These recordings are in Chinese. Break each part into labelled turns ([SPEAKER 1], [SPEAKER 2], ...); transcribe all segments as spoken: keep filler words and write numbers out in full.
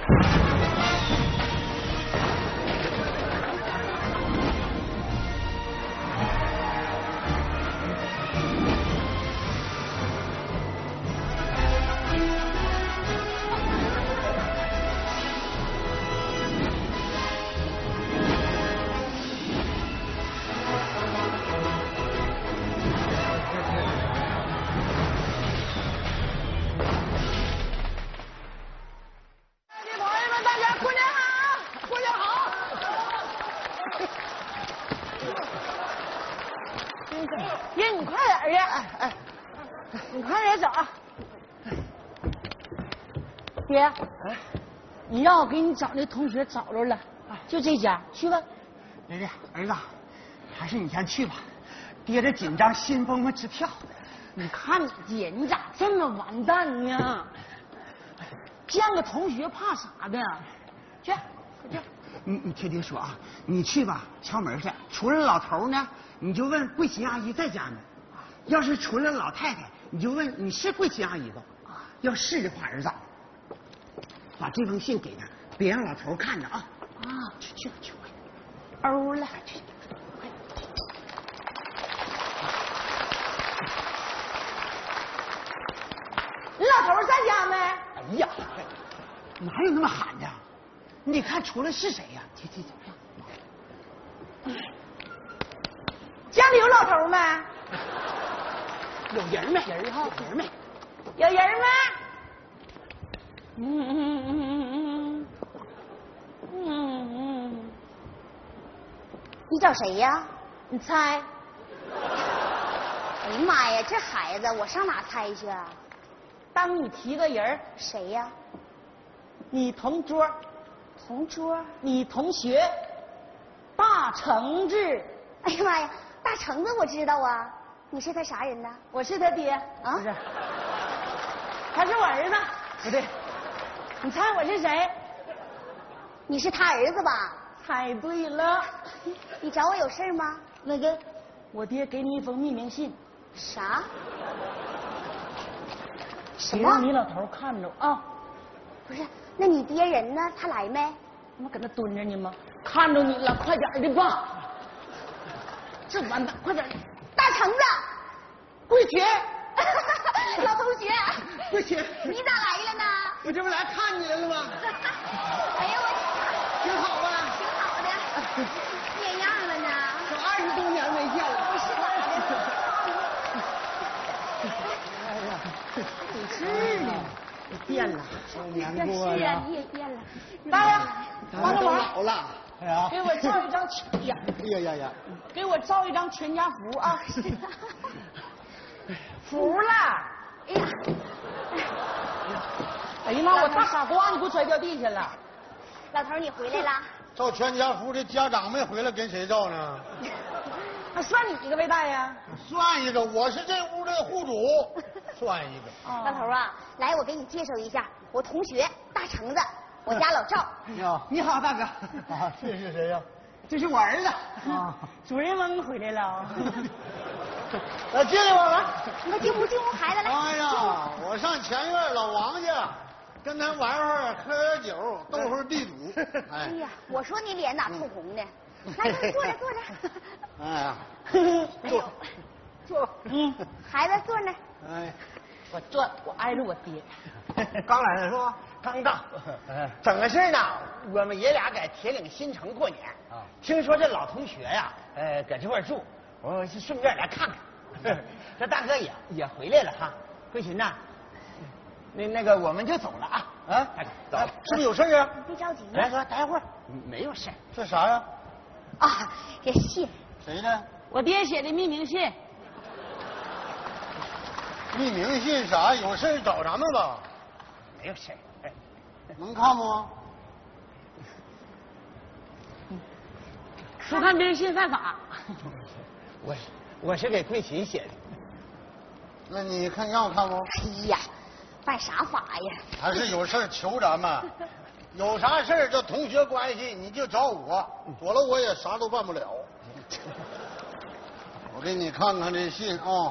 [SPEAKER 1] 爷，你快点去！哎哎，你快点走啊！爹，哎，你让我给你找那同学找着了，就这家，去吧。
[SPEAKER 2] 爷爷，儿子，还是你先去吧，爹这紧张，心蹦蹦直跳。
[SPEAKER 1] 你看你爹，你咋这么完蛋呢？见个同学怕啥的？去，快去！
[SPEAKER 2] 你你听爹说啊，你去吧，敲门去。除了老头呢，你就问桂琴阿姨在家呢。要是除了老太太，你就问你是桂琴阿姨不？要是的话，儿子，把这封信给他，别让老头看着啊。
[SPEAKER 1] 啊，去去去，欧了，去。你老头在家没？
[SPEAKER 2] 哎呀，哪有那么喊的？你看出来是谁呀？去去去。
[SPEAKER 1] 家里有老头没？
[SPEAKER 2] 有人没？人哈？有人没？
[SPEAKER 1] 有人没？嗯嗯嗯嗯嗯嗯。
[SPEAKER 3] 你找谁呀？
[SPEAKER 1] 你猜？
[SPEAKER 3] 哎呀妈呀，这孩子我上哪猜去啊？
[SPEAKER 1] 当你提个人，
[SPEAKER 3] 谁呀？
[SPEAKER 1] 你同桌，
[SPEAKER 3] 同桌？
[SPEAKER 1] 你同学，大橙子。
[SPEAKER 3] 哎呀妈呀，大橙子我知道啊，你是他啥人呢？
[SPEAKER 1] 我是他爹
[SPEAKER 3] 啊？
[SPEAKER 1] 不是，他是我儿子。不对，你猜我是谁？
[SPEAKER 3] 你是他儿子吧？
[SPEAKER 1] 猜对了。
[SPEAKER 3] 你找我有事吗？
[SPEAKER 1] 那个，我爹给你一封匿名信。
[SPEAKER 3] 啥？
[SPEAKER 1] 别让你老头看着啊！
[SPEAKER 3] 不是，那你爹人呢？他来没？
[SPEAKER 1] 我搁那蹲着呢吗？看着你了，快点的吧！这完蛋，快点！
[SPEAKER 3] 大橙子，
[SPEAKER 1] 桂琴，
[SPEAKER 3] 老同学，
[SPEAKER 2] 桂琴，
[SPEAKER 3] 你咋来了呢？
[SPEAKER 2] 我这不来看你来了吗？
[SPEAKER 3] 哎呦我，
[SPEAKER 2] 挺好吧？
[SPEAKER 3] 挺好的，变样了呢。
[SPEAKER 2] 有二十多年没见了。
[SPEAKER 3] 不是咋的？
[SPEAKER 2] 哎呀，
[SPEAKER 1] 你是呢？你变了，
[SPEAKER 2] 年
[SPEAKER 3] 过了。是啊，你也变了。
[SPEAKER 1] 大爷，帮个忙，
[SPEAKER 2] 老了。哎呀，
[SPEAKER 1] 给我照一张全呀！
[SPEAKER 2] 哎呀呀呀！
[SPEAKER 1] 给我照一张全家福啊！服了！
[SPEAKER 3] 哎呀，
[SPEAKER 1] 哎呀妈！我大傻瓜，你给我摔掉地下了！
[SPEAKER 3] 老头你回来了？
[SPEAKER 4] 照全家福的家长没回来，跟谁照呢？
[SPEAKER 1] 还算你一个呗，大爷。
[SPEAKER 4] 算一个，我是这屋的户主，算一个。
[SPEAKER 3] 老头啊，来，我给你介绍一下，我同学大橙子，我家老赵。
[SPEAKER 2] 你好，你好，大哥。
[SPEAKER 4] 啊，这是谁呀？
[SPEAKER 2] 这是我儿子。
[SPEAKER 1] 啊，主人翁回来了。
[SPEAKER 4] 来进来吧，来。
[SPEAKER 3] 你快进屋，进屋，孩子来。
[SPEAKER 4] 哎呀，我上前院老王家，跟他玩会儿，喝点酒，斗会儿地主。
[SPEAKER 3] 哎呀，我说你脸咋通红的？来，坐着坐着。
[SPEAKER 4] 哎呀，
[SPEAKER 3] 坐
[SPEAKER 1] 坐，嗯，
[SPEAKER 3] 孩子坐那儿。
[SPEAKER 4] 哎，
[SPEAKER 1] 我坐，我挨着我爹。
[SPEAKER 2] 刚来的是吧？刚到。整个事呢，我们爷俩在铁岭新城过年。啊。听说这老同学呀，呃，搁这块住，我是顺便来看看。这大哥也也回来了哈。桂琴呐，那那个我们就走了啊。啊，走，是不是有事啊？
[SPEAKER 3] 别着急。
[SPEAKER 2] 来哥，待会儿。没有事。
[SPEAKER 4] 这啥呀？
[SPEAKER 3] 啊，这信。
[SPEAKER 4] 谁的？
[SPEAKER 1] 我爹写的匿名信。
[SPEAKER 4] 匿名信啥？有事找咱们吧？
[SPEAKER 2] 没有事。哎，
[SPEAKER 4] 能看吗？
[SPEAKER 1] 说看别人信犯法。
[SPEAKER 2] 我是我是给桂琴写的。
[SPEAKER 4] 那你看让我看不？
[SPEAKER 3] 哎呀，办啥法呀？
[SPEAKER 4] 还是有事求咱们？有啥事儿这同学关系你就找我，躲了我也啥都办不了。我给你看看这信啊。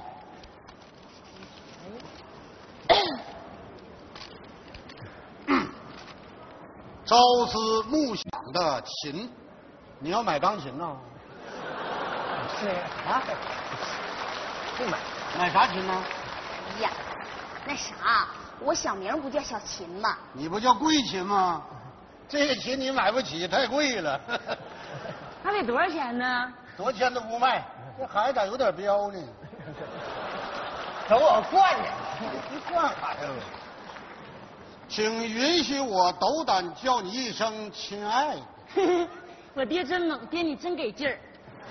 [SPEAKER 4] 朝思暮想的琴。你要买钢琴呢？
[SPEAKER 2] 是啊，不买，
[SPEAKER 4] 买啥琴呢？
[SPEAKER 3] 哎呀，那啥，我小名不叫小琴吗？
[SPEAKER 4] 你不叫贵琴吗？这个琴你买不起，太贵了。
[SPEAKER 1] 那得多少钱呢？
[SPEAKER 4] 多少钱都不卖。这孩子咋有点彪呢？
[SPEAKER 2] 等我惯着，
[SPEAKER 4] 你惯孩子。请允许我斗胆叫你一声亲爱。
[SPEAKER 1] 我爹真冷，爹你真给劲儿。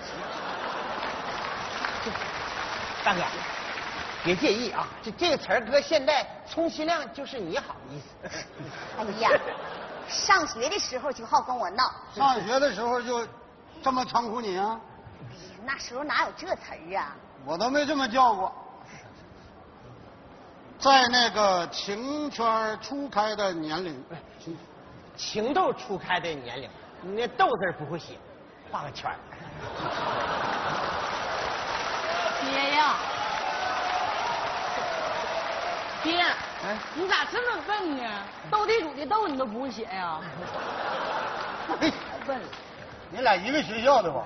[SPEAKER 2] 大哥，别介意啊，这这个词儿搁现在充其量就是你好意思。
[SPEAKER 3] 哎呀，上学的时候就好跟我闹。
[SPEAKER 4] 上学的时候就这么称呼你啊？
[SPEAKER 3] 哎呀，那时候哪有这词儿啊？
[SPEAKER 4] 我都没这么叫过。在那个情圈初开的年龄，
[SPEAKER 2] 情窦初开的年龄，你那豆字不会写，画个圈儿。
[SPEAKER 1] 爹呀，爹，
[SPEAKER 2] 哎，
[SPEAKER 1] 你咋这么笨呢？斗地主的斗你都不会写呀？太笨了。
[SPEAKER 4] 你俩一个学校的吧？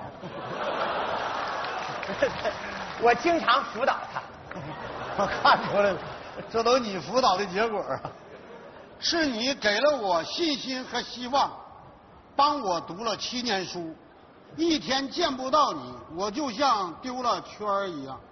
[SPEAKER 2] 我经常辅导他。
[SPEAKER 4] 我看出来了，这都你辅导的结果啊！是你给了我信心和希望，帮我读了七年书。一天见不到你，我就像丢了圈儿一样。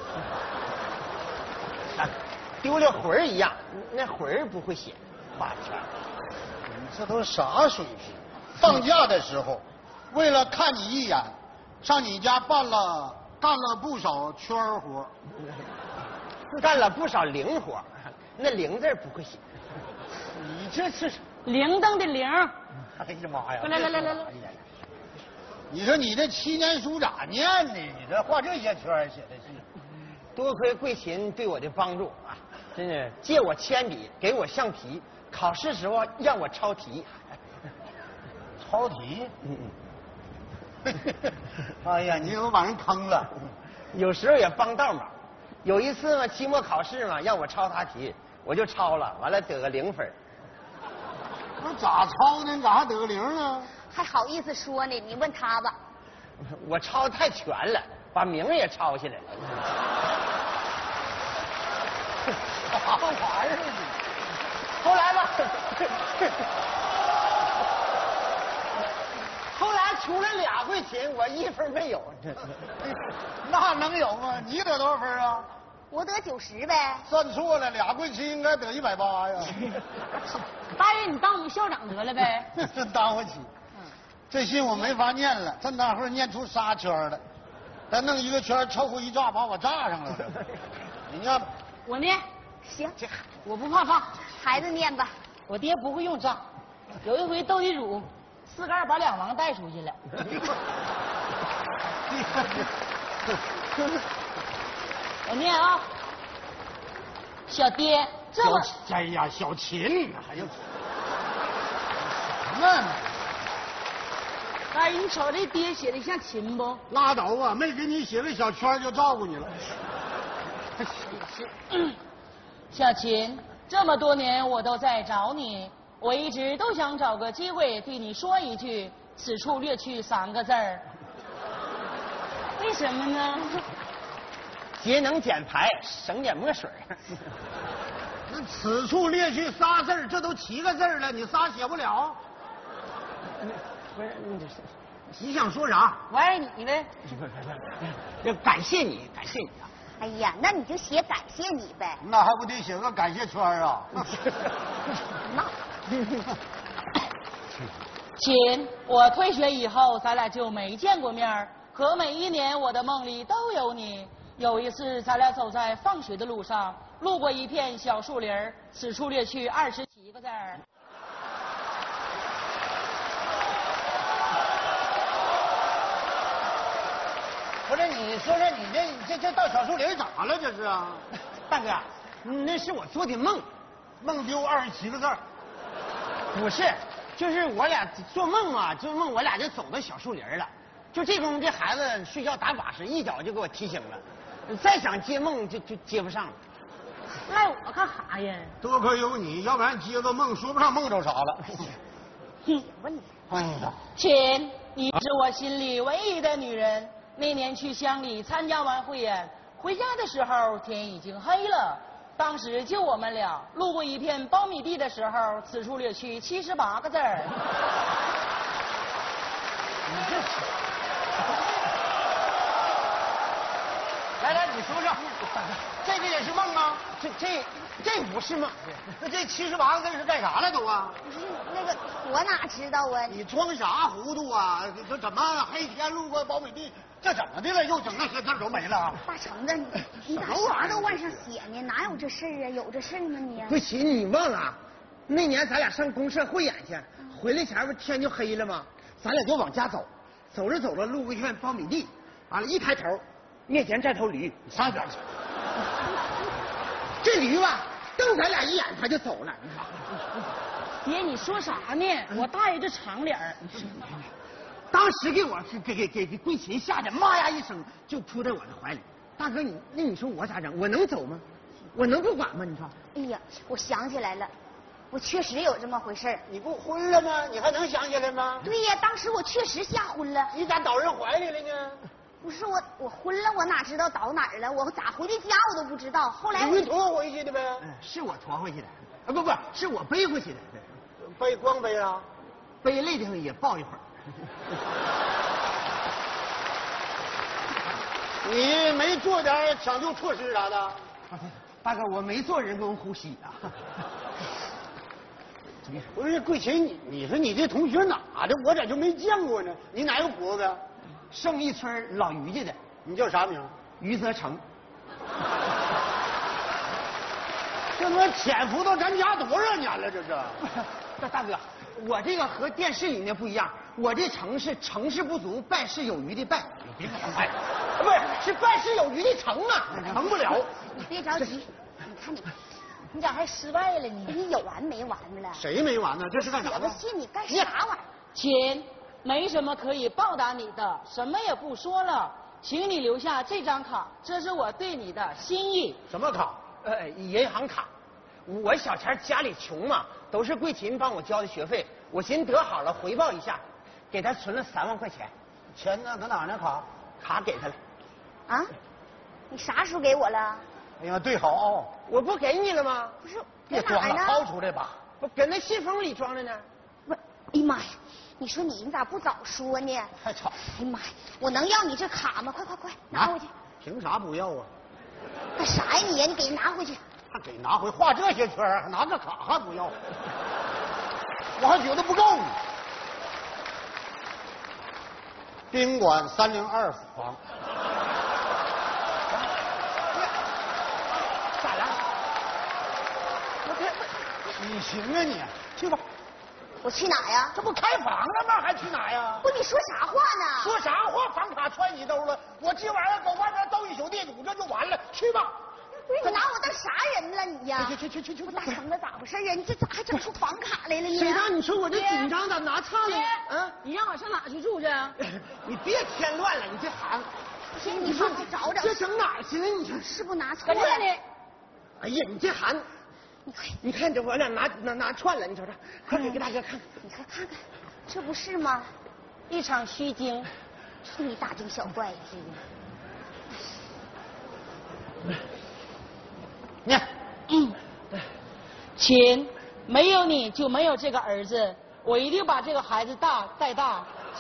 [SPEAKER 2] 丢了魂儿一样，那魂儿不会写，画圈儿。
[SPEAKER 4] 你这都啥水平？放假的时候，为了看你一眼，上你家办了干了不少圈儿活。
[SPEAKER 2] 干了不少零活，那零字不会写。你这是
[SPEAKER 1] 铃铛的铃。
[SPEAKER 2] 哎呀妈呀！
[SPEAKER 1] 来来来来来，
[SPEAKER 4] 你说你这七年书咋念呢？你这画这些圈儿写的是。
[SPEAKER 2] 多亏桂琴对我的帮助啊，真是借我铅笔，给我橡皮，考试时候让我抄题。
[SPEAKER 4] 抄题？
[SPEAKER 2] 嗯
[SPEAKER 4] 嗯。哎呀，你又把人坑了。
[SPEAKER 2] 有时候也帮倒忙。有一次嘛，期末考试嘛，让我抄他题，我就抄了，完了得个零分。
[SPEAKER 4] 那咋抄呢？咋还得个零呢？
[SPEAKER 3] 还好意思说呢？你问他吧。
[SPEAKER 2] 我抄太全了，把名也抄下来了。
[SPEAKER 4] 啥玩意儿呢？
[SPEAKER 2] 后来吧，后来除了俩桂琴，我一分没有。
[SPEAKER 4] 那能有吗？你得多少分啊？
[SPEAKER 3] 我得九十呗。
[SPEAKER 4] 算错了，俩桂琴应该得一百八呀。
[SPEAKER 1] 大爷，你当我们校长得了呗？
[SPEAKER 4] 真当不起。这信我没法念了，这大会念出仨圈了，再弄一个圈抽回一炸，把我炸上了。你念吧。
[SPEAKER 1] 我念。
[SPEAKER 3] 行，
[SPEAKER 1] 这我不怕炸。
[SPEAKER 3] 孩子念吧。
[SPEAKER 1] 我爹不会用炸。有一回斗地主，四杆把两王带出去了。我念啊，小爹这么……
[SPEAKER 4] 哎呀，小琴，还有什么？
[SPEAKER 1] 哎，你瞅这爹写的像琴不？
[SPEAKER 4] 拉倒吧，没给你写个小圈就照顾你了。
[SPEAKER 1] 小琴，这么多年我都在找你，我一直都想找个机会对你说一句“此处略去”三个字儿。为什么呢？
[SPEAKER 2] 节能减排，省点墨水。
[SPEAKER 4] 那此处略去仨字儿，这都七个字儿了，你仨写不了。
[SPEAKER 2] 不是，你这是
[SPEAKER 4] 你想说啥？
[SPEAKER 1] 我爱你呗。
[SPEAKER 2] 要感谢你，感谢你啊！
[SPEAKER 3] 哎呀，那你就写感谢你呗。
[SPEAKER 4] 那还不得写个感谢圈啊？
[SPEAKER 3] 那
[SPEAKER 1] 亲，我退学以后，咱俩就没见过面儿，可每一年我的梦里都有你。有一次，咱俩走在放学的路上，路过一片小树林儿，此处略去二十七个字儿。
[SPEAKER 4] 不是，你说说你这这这到小树林咋了？这是啊？
[SPEAKER 2] 大哥，那是我做的梦，
[SPEAKER 4] 梦丢二十七个字儿。
[SPEAKER 2] 不是，就是我俩做梦嘛，做梦我俩就走到小树林了，就这功夫这孩子睡觉打把式，一脚就给我踢醒了。再想接梦就就接不上了。
[SPEAKER 1] 赖我干啥呀？
[SPEAKER 4] 多亏有你，要不然接个梦说不上梦着啥了。
[SPEAKER 1] 哼，
[SPEAKER 3] 问你。
[SPEAKER 4] 哎呀，
[SPEAKER 1] 亲，你是我心里唯一的女人。那年去乡里参加完汇演，回家的时候天已经黑了。当时就我们俩，路过一片苞米地的时候，此处略去七十八个字儿。
[SPEAKER 2] 你这是。来来，你说说，这个也是梦吗？这这这不是梦，
[SPEAKER 4] 那这七十八个字是干啥了都啊？
[SPEAKER 3] 不是那个，我哪知道啊？
[SPEAKER 4] 你装啥糊涂啊？这怎么黑天路过苞米地？这怎么的了？又整那些字都没了？
[SPEAKER 3] 大橙子，你你咋啥都往上写呢？哪有这事儿啊？有这事儿吗你？
[SPEAKER 2] 不行，你忘了，那年咱俩上公社汇演去，回来前不天就黑了吗？咱俩就往家走，走着走着路过一片苞米地，完了，一抬头，面前站头驴，
[SPEAKER 4] 你上边去。
[SPEAKER 2] 这驴吧，瞪咱俩一眼，他就走了。
[SPEAKER 1] 爹，你说啥呢？我大爷这长脸儿。
[SPEAKER 2] 当时给我给给给给桂琴吓得妈呀一声，就扑在我的怀里。大哥，你那你说我咋整？我能走吗？我能不管吗？你说？
[SPEAKER 3] 哎呀，我想起来了，我确实有这么回事儿。
[SPEAKER 4] 你不昏了吗？你还能想起来吗？
[SPEAKER 3] 对呀，当时我确实吓昏了。
[SPEAKER 4] 你咋倒人怀里了呢？
[SPEAKER 3] 不是我，我昏了，我哪知道倒哪儿了？我咋回的家我都不知道。后来我
[SPEAKER 4] 你驮回去的呗？
[SPEAKER 2] 嗯，是我驮回去的，啊不不，是我背回去的。
[SPEAKER 4] 背光背啊？
[SPEAKER 2] 背累的也抱一会儿。
[SPEAKER 4] 你没做点抢救措施啥的？
[SPEAKER 2] 大哥，我没做人工呼吸啊。
[SPEAKER 4] 不是桂琴，你你说你这同学哪的？我咋就没见过呢？你哪有婆子？
[SPEAKER 2] 胜义村老于家的。
[SPEAKER 4] 你叫啥名？
[SPEAKER 2] 于泽成。
[SPEAKER 4] 这他妈潜伏到咱家多少年了？这是。
[SPEAKER 2] 大大哥，我这个和电视里那不一样，我这成是成事不足败事有余的败。
[SPEAKER 4] 你别给我败，
[SPEAKER 2] 不是是败事有余的成啊，成不了。
[SPEAKER 3] 你别着急，你看你，
[SPEAKER 1] 你咋还失败了呢？
[SPEAKER 3] 你有完没完了？
[SPEAKER 4] 谁没完呢？这是干啥的？
[SPEAKER 3] 写个信你干啥玩意儿？
[SPEAKER 1] 亲，没什么可以报答你的，什么也不说了，请你留下这张卡，这是我对你的心意。
[SPEAKER 4] 什么卡？
[SPEAKER 2] 呃，银行卡。我小前家里穷嘛，都是桂琴帮我交的学费，我寻思得好了回报一下，给他存了三万块钱。
[SPEAKER 4] 钱呢？搁哪呢？卡？
[SPEAKER 2] 卡给他了。
[SPEAKER 3] 啊？你啥时候给我了？
[SPEAKER 4] 哎呀，对好，
[SPEAKER 2] 我不给你了吗？
[SPEAKER 3] 不是，
[SPEAKER 4] 别
[SPEAKER 3] 搁哪儿
[SPEAKER 4] 装了，掏
[SPEAKER 3] 呢？
[SPEAKER 4] 出来吧。
[SPEAKER 2] 不搁那信封里装着呢。
[SPEAKER 3] 不，哎呀妈呀！你说你你咋不早说呢？
[SPEAKER 4] 太吵！
[SPEAKER 3] 哎呀妈呀！我能要你这卡吗？快快快，拿回去！
[SPEAKER 4] 凭啥不要啊？
[SPEAKER 3] 干啥呀你呀？你给人拿回去！
[SPEAKER 4] 还给拿回画这些圈儿，拿个卡还不要？我还觉得不够呢。宾馆三零二房。
[SPEAKER 2] 咋了？
[SPEAKER 4] 你行啊你，去吧。
[SPEAKER 3] 我去哪呀？
[SPEAKER 4] 这不开房了吗？还去哪呀？
[SPEAKER 3] 不，你说啥话呢？
[SPEAKER 4] 说啥话？房卡揣你兜了，我今晚上搁外面斗一宿地主，这就完了。去吧。
[SPEAKER 3] 不是你拿我当啥人了你呀？
[SPEAKER 4] 去去去去去！
[SPEAKER 3] 我大橙子咋回事啊？你这咋还整出房卡来了呢？
[SPEAKER 2] 谁让你说我这紧张咋拿差了？
[SPEAKER 1] 啊，你让我上哪去住去？
[SPEAKER 2] 你别添乱了，你这孩子。
[SPEAKER 3] 不行，你帮我找找。
[SPEAKER 2] 这整哪儿去了？你说
[SPEAKER 3] 是不拿错
[SPEAKER 1] 搁这
[SPEAKER 3] 了？
[SPEAKER 1] 呢。
[SPEAKER 2] 哎呀，你这孩子，
[SPEAKER 3] 你快，
[SPEAKER 2] 你看这我俩拿拿拿串了，你瞅瞅，快给给大哥看看。
[SPEAKER 3] 你快看看，这不是吗？
[SPEAKER 1] 一场虚惊。
[SPEAKER 3] 你大惊小怪的。
[SPEAKER 2] 你看，
[SPEAKER 1] 嗯，亲，没有你就没有这个儿子，我一定把这个孩子大带大。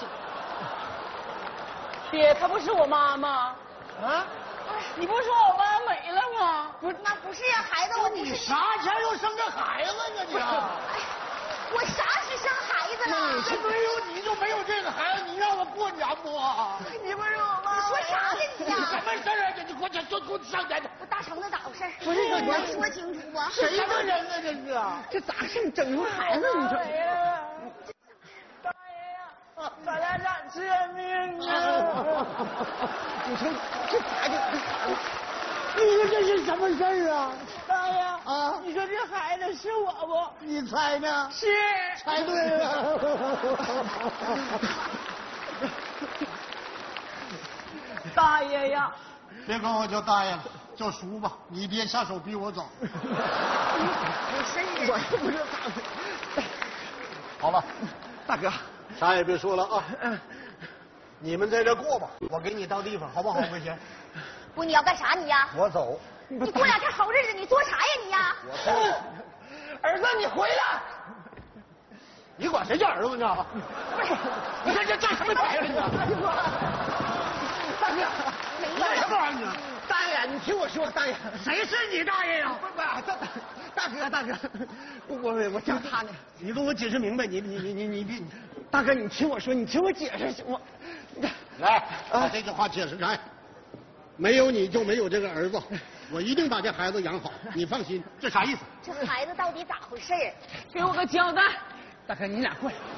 [SPEAKER 1] 爹，她不是我妈吗？
[SPEAKER 2] 啊，
[SPEAKER 1] 你不是说我妈没了吗？
[SPEAKER 3] 不是，那不是呀，孩子，我不
[SPEAKER 4] 你
[SPEAKER 3] 是。
[SPEAKER 4] 啥前又生个孩子呢你？
[SPEAKER 3] 哎，我啥时生孩子了？
[SPEAKER 4] 这没有你就没有这个孩子，你让我过年不？
[SPEAKER 3] 你不是我妈？你说啥呢你呀？
[SPEAKER 4] 什么事儿啊？你给我这就给我上前去！
[SPEAKER 3] 我大橙子咋回事？
[SPEAKER 2] 不是
[SPEAKER 3] 你能说清楚不？
[SPEAKER 2] 谁
[SPEAKER 4] 什么人呢？这是？
[SPEAKER 2] 这咋是整出孩子？你说？
[SPEAKER 1] 大爷呀，咱俩咋这命啊？
[SPEAKER 2] 你说这咋就？
[SPEAKER 4] 你说这是什么事儿啊？
[SPEAKER 1] 大爷
[SPEAKER 4] 啊
[SPEAKER 1] 你说这孩子是我不？
[SPEAKER 4] 你猜呢？
[SPEAKER 1] 是。
[SPEAKER 4] 猜对了。
[SPEAKER 1] 大爷呀，
[SPEAKER 4] 别管我叫大爷了，叫叔吧。你爹下手逼我早。
[SPEAKER 3] 有事儿啊？
[SPEAKER 2] 我不知道咋。
[SPEAKER 4] 好了，
[SPEAKER 2] 大哥，
[SPEAKER 4] 啥也别说了啊。
[SPEAKER 2] 嗯，
[SPEAKER 4] 你们在这过吧，我给你到地方，好不好，桂琴？
[SPEAKER 3] 不，你要干啥你呀？
[SPEAKER 4] 我走。
[SPEAKER 3] 你过两天好日子，你做啥呀你呀？
[SPEAKER 4] 我走。
[SPEAKER 2] 儿子，你回来！
[SPEAKER 4] 你管谁叫儿子呢？
[SPEAKER 2] 你看这这什么牌子呢？大哥，
[SPEAKER 4] 干什么玩意儿？
[SPEAKER 2] 大爷，你听我说，大爷，
[SPEAKER 4] 谁是你大爷呀？
[SPEAKER 2] 不不，大大哥大哥，我我我叫他呢。
[SPEAKER 4] 你跟我解释明白，你你你你你别，
[SPEAKER 2] 大哥，你听我说，你听我解释行吗？
[SPEAKER 4] 来，把这句话解释来。没有你就没有这个儿子，我一定把这孩子养好，你放心。这啥意思？
[SPEAKER 3] 这孩子到底咋回事？
[SPEAKER 1] 给我个交代。
[SPEAKER 2] 大哥，你俩过来。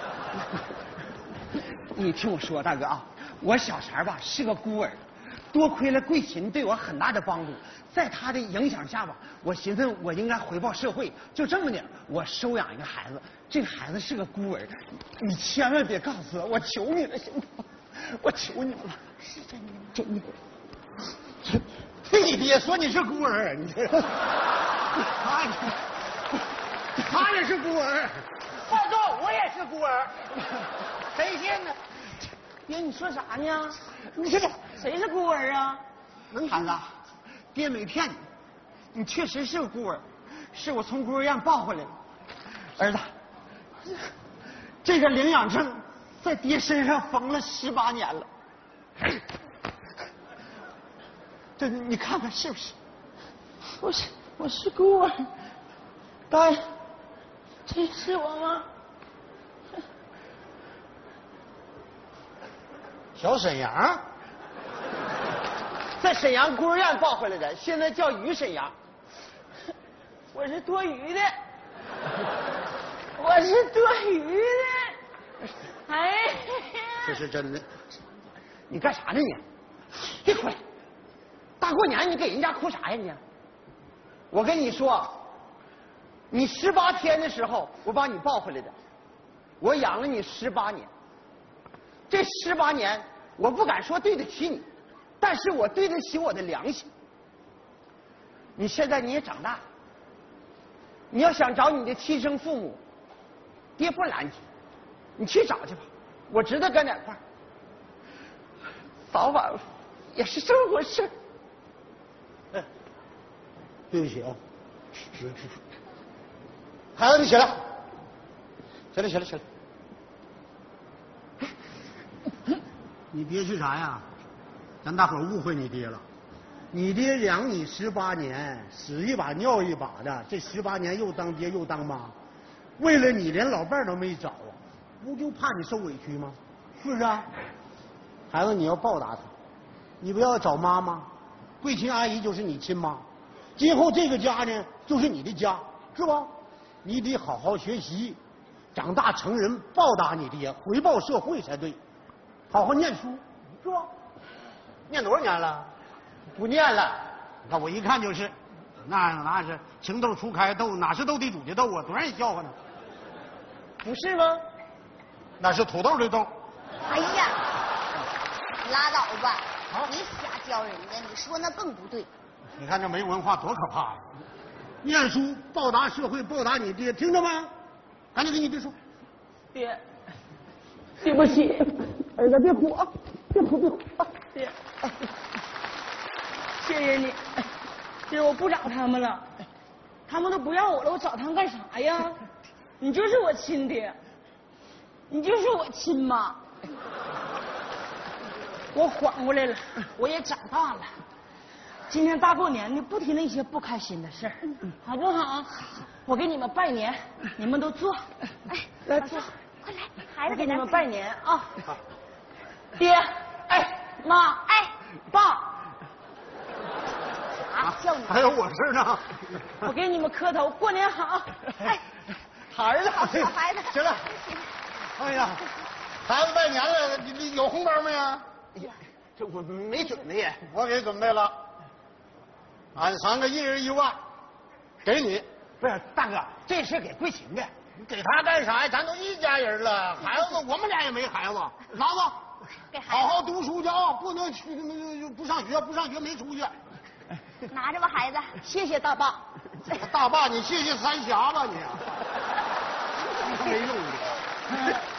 [SPEAKER 2] 你听我说，大哥啊，我小前吧是个孤儿，多亏了桂琴对我很大的帮助，在她的影响下吧，我寻思我应该回报社会，就这么的，我收养一个孩子。这个孩子是个孤儿，你千万别告诉他，我求你了，行吗？我求你了。
[SPEAKER 3] 是真的吗？
[SPEAKER 2] 真的。
[SPEAKER 4] 你爹说你是孤儿，你这他他也是孤儿。
[SPEAKER 2] 报告，我也是孤儿。谁信呢？爹，你说啥呢？你这谁是孤儿啊？能孩子，爹没骗你，你确实是个孤儿，是我从孤儿院抱回来的。儿子，这个领养证在爹身上缝了十八年了。这你看看是不是？
[SPEAKER 1] 我是我是孤儿，大爷，这是我吗？
[SPEAKER 4] 小沈阳，
[SPEAKER 2] 在沈阳孤儿院抱回来的，现在叫于沈阳。
[SPEAKER 1] 我是多余的，我是多余的。哎，
[SPEAKER 4] 这是真的。
[SPEAKER 2] 你干啥呢你？别哭了。大过年你给人家哭啥呀你？我跟你说，你十八天的时候我把你抱回来的，我养了你十八年。这十八年我不敢说对得起你，但是我对得起我的良心。你现在你也长大了，你要想找你的亲生父母，爹不拦你，你去找去吧，我知道跟哪块儿，早晚也是这么回事。
[SPEAKER 4] 哎，对不起啊，孩子，你起来，起来，起来，起来。你爹是啥呀？咱大伙误会你爹了。你爹养你十八年，屎一把尿一把的，这十八年又当爹又当妈，为了你连老伴儿都没找啊，不就怕你受委屈吗？是不是啊？孩子，你要报答他，你不要找妈妈，桂琴阿姨就是你亲妈，今后这个家呢就是你的家，是吧？你得好好学习，长大成人报答你爹，回报社会才对。好好念书，是吧？念多少年了？不念了。那我一看就是，那那是情窦初开斗，哪是斗地主的斗啊？多让人笑话呢。
[SPEAKER 2] 不是吗？
[SPEAKER 4] 那是土豆的豆。
[SPEAKER 3] 哎呀，你拉倒吧！啊、你瞎教人家，你说那更不对。
[SPEAKER 4] 你看这没文化多可怕呀、啊！念书报答社会，报答你爹，听着吗？赶紧跟你爹说。
[SPEAKER 1] 爹，对不起，儿子别哭啊，别哭别哭啊，爹，谢谢你。爹，我不找他们了，他们都不要我了，我找他们干啥呀？你就是我亲爹，你就是我亲妈。我缓过来了，我也长大了。今天大过年的，不提那些不开心的事儿，好不好？我给你们拜年，你们都坐。哎，来坐，
[SPEAKER 3] 快来，孩子
[SPEAKER 1] 给你们拜年啊！爹，哎，妈，
[SPEAKER 3] 哎，
[SPEAKER 1] 爸，
[SPEAKER 3] 啊，叫你
[SPEAKER 4] 还有我事呢。
[SPEAKER 1] 我给你们磕头，过年好。
[SPEAKER 3] 哎，
[SPEAKER 2] 好儿子，
[SPEAKER 3] 好孩子，
[SPEAKER 4] 行了。哎呀，孩子拜年了，你你有红包没呀？
[SPEAKER 2] 哎呀，这我没准备呀，
[SPEAKER 4] 我给准备了。俺三个一人一万，给你。
[SPEAKER 2] 不是大哥，这是给桂琴的。
[SPEAKER 4] 你给他干啥呀？咱都一家人了，孩子我们俩也没孩子。老子
[SPEAKER 3] 给孩子
[SPEAKER 4] 好好读书去啊，不能去不上学，不上学没出息。
[SPEAKER 3] 拿着吧，孩子。
[SPEAKER 1] 谢谢大爸。
[SPEAKER 4] 大爸，你谢谢三峡吧你。没用的。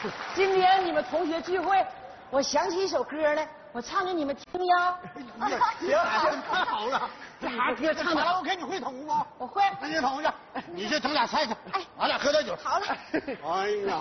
[SPEAKER 1] 今天你们同学聚会，我想起一首歌来，我唱给你们听呀。
[SPEAKER 2] 行，太好了，这啥歌唱的？我给你会捅吗？
[SPEAKER 1] 我会。
[SPEAKER 2] 那你捅去，你去整俩菜去。哎，俺俩喝点酒。
[SPEAKER 3] 好了。
[SPEAKER 2] 哎呀，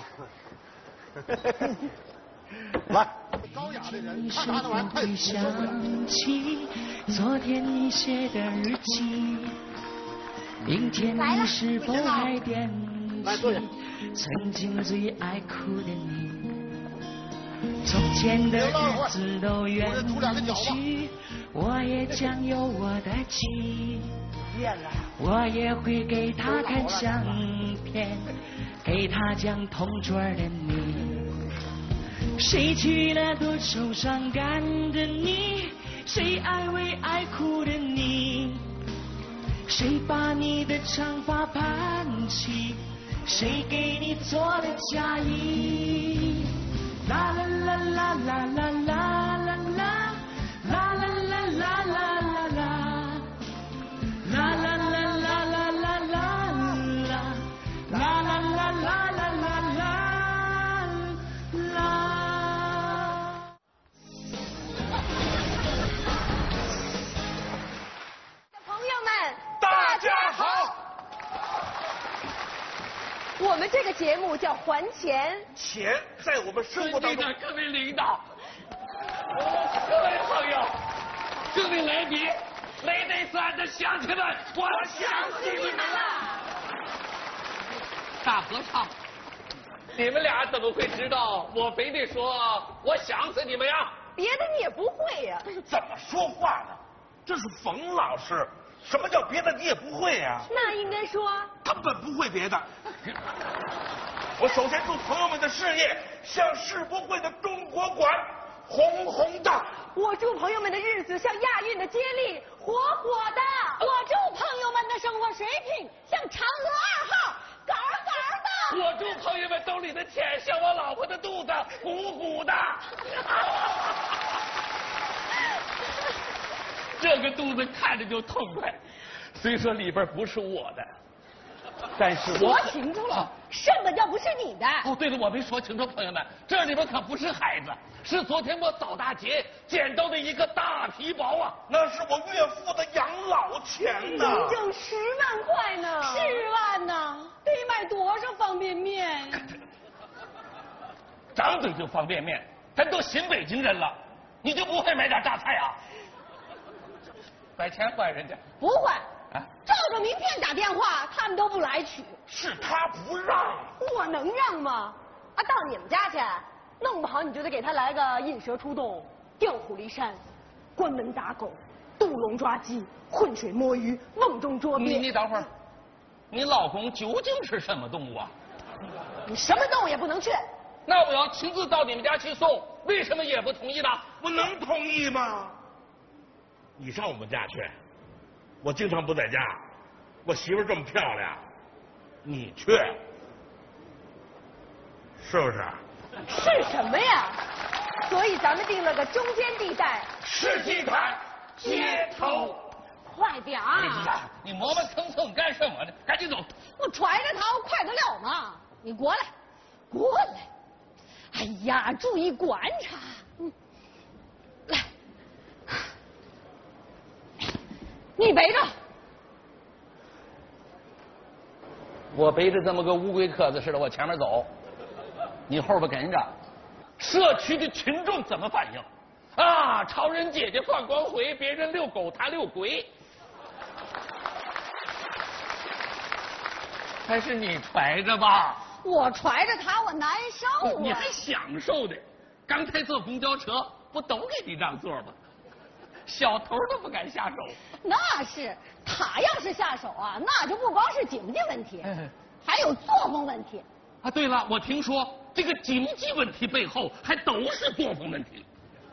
[SPEAKER 2] 来，高雅的人看他那玩意儿太受不了。
[SPEAKER 5] 昨天你写的日记，明天你是否还惦记曾经最爱哭的你？从前的日子都远去，我也将有我的妻，我也会给他看相片，给他讲同桌的你。谁娶了多愁善感的你？谁安慰爱哭的你？谁把你的长发盘起？谁给你做了嫁衣？啦啦啦啦啦啦啦啦啦，啦啦啦啦啦啦啦，啦啦啦啦啦啦啦啦，啦啦啦啦啦啦啦。
[SPEAKER 6] 朋友们，
[SPEAKER 7] 大家好。
[SPEAKER 6] 我们这个节目叫还钱。
[SPEAKER 7] 钱在我们生活当中。
[SPEAKER 5] 各位领导，各位朋友，各位来宾，雷雷山的乡亲们，我想死你们了！大合唱，你们俩怎么会知道我非得说我想死你们呀？
[SPEAKER 6] 别的你也不会呀、啊？
[SPEAKER 7] 怎么说话呢？这是冯老师。什么叫别的你也不会呀、啊？
[SPEAKER 6] 那应该说
[SPEAKER 7] 根本不会别的。我首先祝朋友们的事业像世博会的中国馆红红的。
[SPEAKER 6] 我祝朋友们的日子像亚运的接力火火的。
[SPEAKER 1] 我祝朋友们的生活水平像嫦娥二号高高的。
[SPEAKER 5] 我祝朋友们兜里的钱像我老婆的肚子鼓鼓的。这个肚子看着就痛快，虽说里边不是我的，但是我
[SPEAKER 1] 说清楚了，什么叫不是你的？
[SPEAKER 5] 哦，对了，我没说清楚，朋友们，这里边可不是孩子，是昨天我扫大街捡到的一个大皮包啊！
[SPEAKER 7] 那是我岳父的养老钱呢，
[SPEAKER 6] 整整十万块呢！
[SPEAKER 1] 十万呢，得买多少方便面？
[SPEAKER 5] 张嘴就方便面，咱都新北京人了，你就不会买点榨菜啊？把钱还人家？
[SPEAKER 1] 不还啊！照着名片打电话，他们都不来取。
[SPEAKER 7] 是他不让，
[SPEAKER 6] 我能让吗？啊，到你们家去，弄不好你就得给他来个引蛇出洞、调虎离山、关门打狗、渡龙抓鸡、浑水摸鱼、瓮中捉鳖。
[SPEAKER 5] 你你等会儿，你老公究竟是什么动物啊？
[SPEAKER 6] 你什么动物也不能去。
[SPEAKER 5] 那我要亲自到你们家去送，为什么也不同意呢？
[SPEAKER 7] 我能同意吗？你上我们家去，我经常不在家，我媳妇这么漂亮，你去，是不是？
[SPEAKER 6] 是什么呀？所以咱们定了个中间地带，
[SPEAKER 5] 世纪坛街头。
[SPEAKER 6] 快点儿！
[SPEAKER 5] 哎呀，你磨磨蹭蹭干什么呢？赶紧走！
[SPEAKER 1] 我揣着它，我快得了吗？你过来，过来！哎呀，注意观察。嗯，来。你背着，
[SPEAKER 5] 我背着这么个乌龟壳子似的，我前面走，你后边跟着。社区的群众怎么反应？啊，超人姐姐放光辉，别人遛狗，他遛龟。还是你揣着吧。
[SPEAKER 1] 我揣着它，我难受啊。
[SPEAKER 5] 你还享受的？刚才坐公交车不都给你让座吗？小偷都不敢下手。
[SPEAKER 1] 那是，他要是下手啊，那就不光是经济问题，还有作风问题。
[SPEAKER 5] 啊，对了，我听说这个经济问题背后还都是作风问题。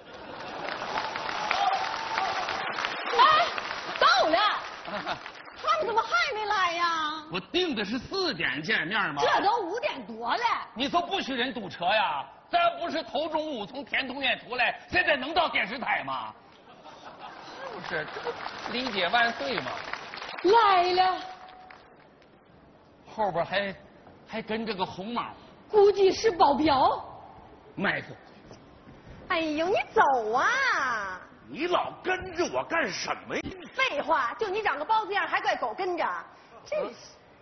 [SPEAKER 1] 哎，到了，他们怎么还没来呀？
[SPEAKER 5] 我定的是四点见面嘛。
[SPEAKER 1] 这都五点多了。
[SPEAKER 5] 你说不许人堵车呀？咱不是头中午从天通苑出来，现在能到电视台吗？是，这不理解万岁吗？
[SPEAKER 1] 来了，
[SPEAKER 5] 后边还还跟着个红毛。
[SPEAKER 6] 估计是保镖。
[SPEAKER 7] 埋伏。
[SPEAKER 6] 哎呦，你走啊！
[SPEAKER 7] 你老跟着我干什么呀？
[SPEAKER 6] 废话，就你长个包子样，还怪狗跟着，真是。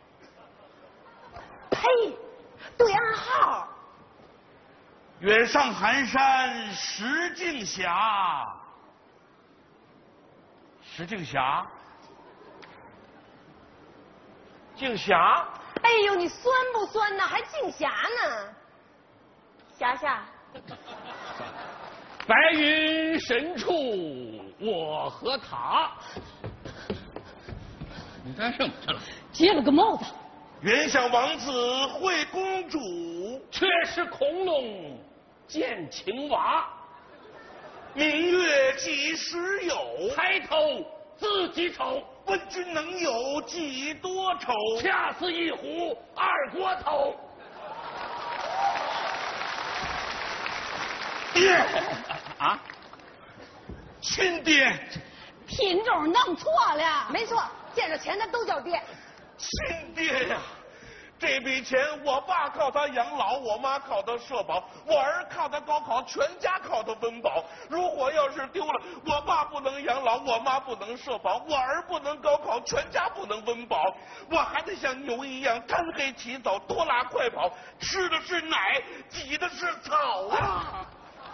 [SPEAKER 6] 呸！对暗号。
[SPEAKER 7] 远上寒山石径斜，石径斜，径斜。
[SPEAKER 6] 哎呦，你酸不酸呢？还镜霞呢？霞霞。
[SPEAKER 5] 白云深处我和他。你干什么去了？
[SPEAKER 6] 接了个帽子。
[SPEAKER 7] 原想王子会公主，
[SPEAKER 5] 却是空笼见青蛙。
[SPEAKER 7] 明月几时有？
[SPEAKER 5] 抬头自己瞅。
[SPEAKER 7] 问君能有几多愁？
[SPEAKER 5] 恰似一壶二锅头。
[SPEAKER 7] 爹
[SPEAKER 5] 啊，
[SPEAKER 7] 亲爹，
[SPEAKER 6] 品种弄错了。没错，见着钱的都叫爹。
[SPEAKER 7] 亲爹呀！这笔钱，我爸靠他养老，我妈靠他社保，我儿靠他高考，全家靠他温饱。如果要是丢了，我爸不能养老，我妈不能社保，我儿不能高考，全家不能温饱。我还得像牛一样贪黑起早，多拉快跑，吃的是奶，挤的是草啊！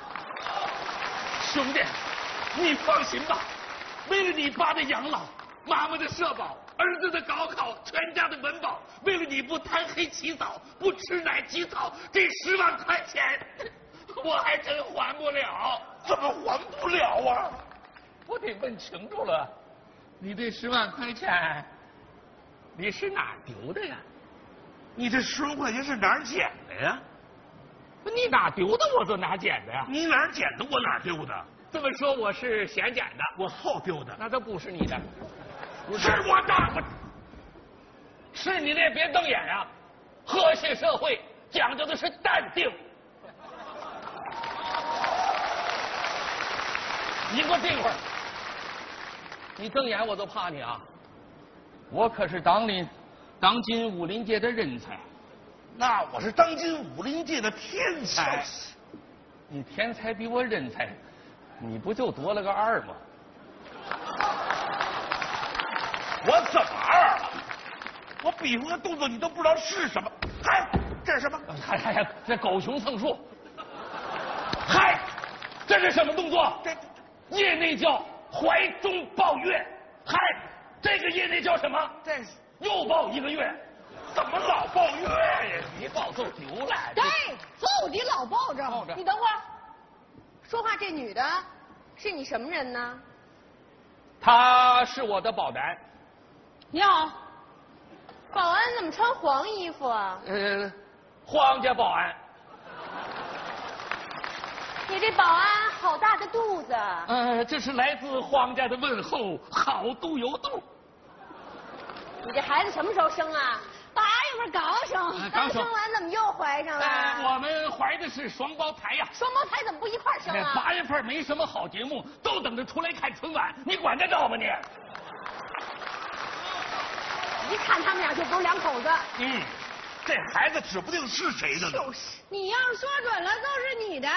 [SPEAKER 5] 兄弟，你放心吧，为了你爸的养老，妈妈的社保，儿子的高考，全家的温饱，为了你不贪黑起早，不吃奶挤草，这十万块钱我还真还不了。
[SPEAKER 7] 怎么还不了啊？
[SPEAKER 5] 我得问清楚了，你这十万块钱你是哪丢的呀？
[SPEAKER 7] 你这十万块钱是哪儿捡的呀？
[SPEAKER 5] 你哪丢的我就哪捡的呀？
[SPEAKER 7] 你哪儿捡的我哪儿丢的？
[SPEAKER 5] 这么说我是先捡的，
[SPEAKER 7] 我后丢的。
[SPEAKER 5] 那都不是你的，
[SPEAKER 7] 不是我的，我
[SPEAKER 5] 是你的也别瞪眼啊！和谐社会讲究的是淡定。你给我定会儿，你瞪眼我都怕你啊！我可是当今当今武林界的人才。
[SPEAKER 7] 那我是当今武林界的天才。
[SPEAKER 5] 你天才比我人才，你不就多了个二吗？
[SPEAKER 7] 我怎么二了？我比划个动作你都不知道是什么。嗨，这是什么？
[SPEAKER 5] 嗨嗨嗨，这狗熊蹭树。嗨，这是什么动作？
[SPEAKER 7] 这
[SPEAKER 5] 业内叫怀中抱月。嗨，这个业内叫什么？
[SPEAKER 7] 这是
[SPEAKER 5] 又抱一个月。
[SPEAKER 7] 怎么老抱月呀？
[SPEAKER 5] 你抱就丢了。
[SPEAKER 6] 对，就得老抱着。
[SPEAKER 5] 抱着。
[SPEAKER 6] 你等会儿，说话这女的是你什么人呢？
[SPEAKER 5] 她是我的保单。
[SPEAKER 6] 你好，保安怎么穿黄衣服啊？
[SPEAKER 5] 呃，皇家保安。
[SPEAKER 6] 你这保安好大的肚子。
[SPEAKER 5] 呃，这是来自皇家的问候，好肚有肚。
[SPEAKER 6] 你这孩子什么时候生啊？八月份刚生，刚生完怎么又怀上了？
[SPEAKER 5] 呃、我们怀的是双胞胎呀。
[SPEAKER 6] 双胞胎怎么不一块生啊？
[SPEAKER 5] 八月份没什么好节目，都等着出来看春晚，你管得着吗你？
[SPEAKER 6] 一看他们俩就不是两口子。
[SPEAKER 7] 嗯，这孩子指不定是谁的呢。
[SPEAKER 6] 就是，你要是说准了，都是你的。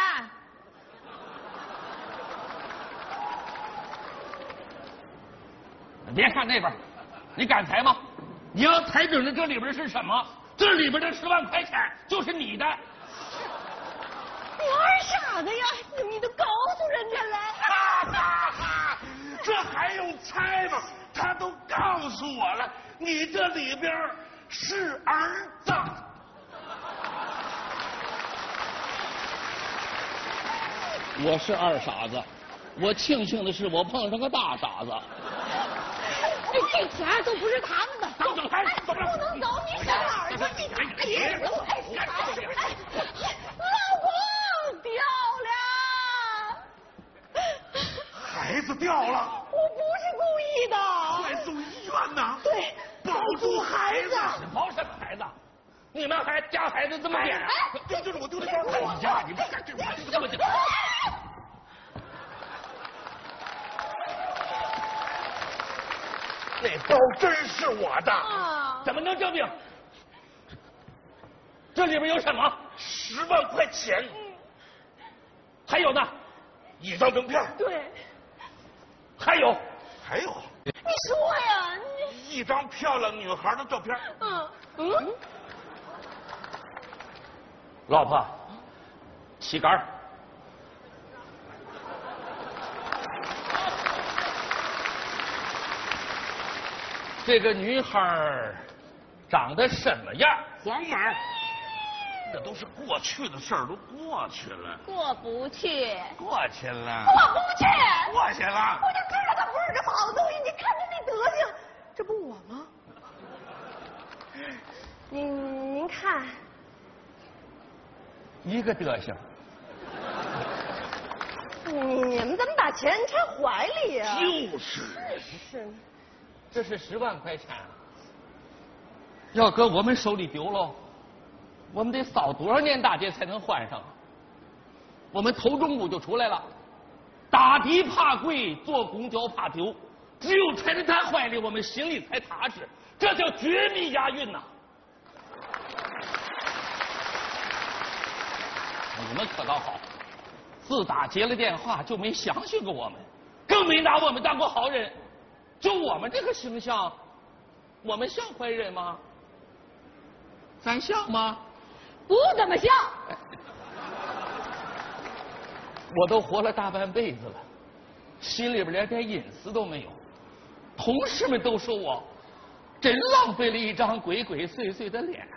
[SPEAKER 5] 别看那边，你敢猜吗？你要猜准了这里边是什么，这里边的十万块钱就是你的。
[SPEAKER 6] 你二傻子呀！你都告诉人家了。
[SPEAKER 7] 哈哈哈！这还用猜吗？他都告诉我了，你这里边是儿子。
[SPEAKER 5] 我是二傻子，我庆幸的是我碰上个大傻子。
[SPEAKER 6] 这这钱都不是他们的，
[SPEAKER 5] 走走开，走
[SPEAKER 6] 不能走，你上哪儿去？你哎，老公掉了，
[SPEAKER 7] 孩子掉了，
[SPEAKER 6] 我不是故意的，
[SPEAKER 7] 快送医院呐！
[SPEAKER 6] 对，
[SPEAKER 7] 保住孩子，
[SPEAKER 5] 保什么孩子？你们还家孩子这么点？
[SPEAKER 7] 哎，这就是我丢的包。哎呀，你们干这玩意这么讲。那包真是我的，
[SPEAKER 6] 啊、
[SPEAKER 5] 怎么能证明？这
[SPEAKER 8] 这里边有什么？
[SPEAKER 7] 十万块钱。
[SPEAKER 8] 还有呢？
[SPEAKER 7] 一张名片。
[SPEAKER 6] 对。
[SPEAKER 8] 还有。
[SPEAKER 7] 还有。
[SPEAKER 6] 你说呀，
[SPEAKER 7] 你。一张漂亮女孩的照片。
[SPEAKER 6] 嗯嗯。
[SPEAKER 8] 老婆，旗杆。这个女孩长得什么样？
[SPEAKER 7] 黄毛。这都是过去的事儿，都过去了。
[SPEAKER 3] 过不去。
[SPEAKER 7] 过去了。
[SPEAKER 6] 过不去。
[SPEAKER 7] 过去了。
[SPEAKER 6] 我就知道他不是这好东西，你看他那德行，这不我吗？您您看，
[SPEAKER 8] 一个德行。
[SPEAKER 6] 你你们怎么把钱揣怀里呀？
[SPEAKER 7] 就是。
[SPEAKER 6] 是。
[SPEAKER 8] 这是十万块钱，要搁我们手里丢了，我们得扫多少年大街才能还上？我们头中午就出来了，打的怕贵，坐公交怕丢，只有揣在他怀里，我们心里才踏实，这叫绝密押韵呐！你们可倒好，自打接了电话就没详细过我们，更没拿我们当过好人。就我们这个形象，我们像坏人吗？咱像吗？
[SPEAKER 6] 不怎么像。
[SPEAKER 8] 我都活了大半辈子了，心里边连点隐私都没有。同事们都说我真浪费了一张鬼鬼祟祟的脸。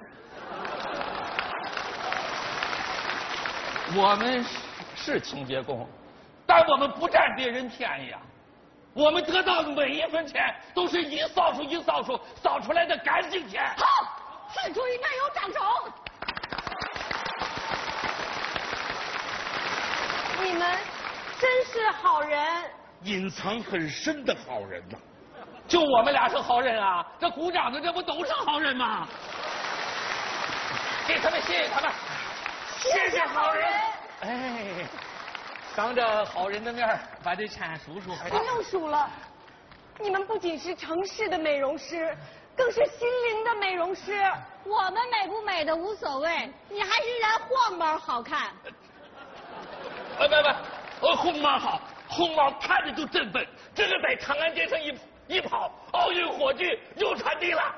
[SPEAKER 8] 我们是清洁工，但我们不占别人便宜啊。我们得到的每一分钱都是一扫帚一扫帚扫出来的干净钱。
[SPEAKER 6] 好，此处应该有掌声。你们真是好人，
[SPEAKER 7] 隐藏很深的好人呐。
[SPEAKER 8] 就我们俩是好人啊，这鼓掌的这不都是好人吗？给他们，谢谢他们，
[SPEAKER 6] 谢谢好人。
[SPEAKER 8] 哎。当着好人的面把这钱数数，
[SPEAKER 6] 不用数了。你们不仅是城市的美容师，更是心灵的美容师。
[SPEAKER 3] 我们美不美的无所谓，你还是人黄毛好看。
[SPEAKER 8] 哎，不不，我红毛好，红毛看着就振奋，这个在长安街上一一跑，奥运火炬又传递了。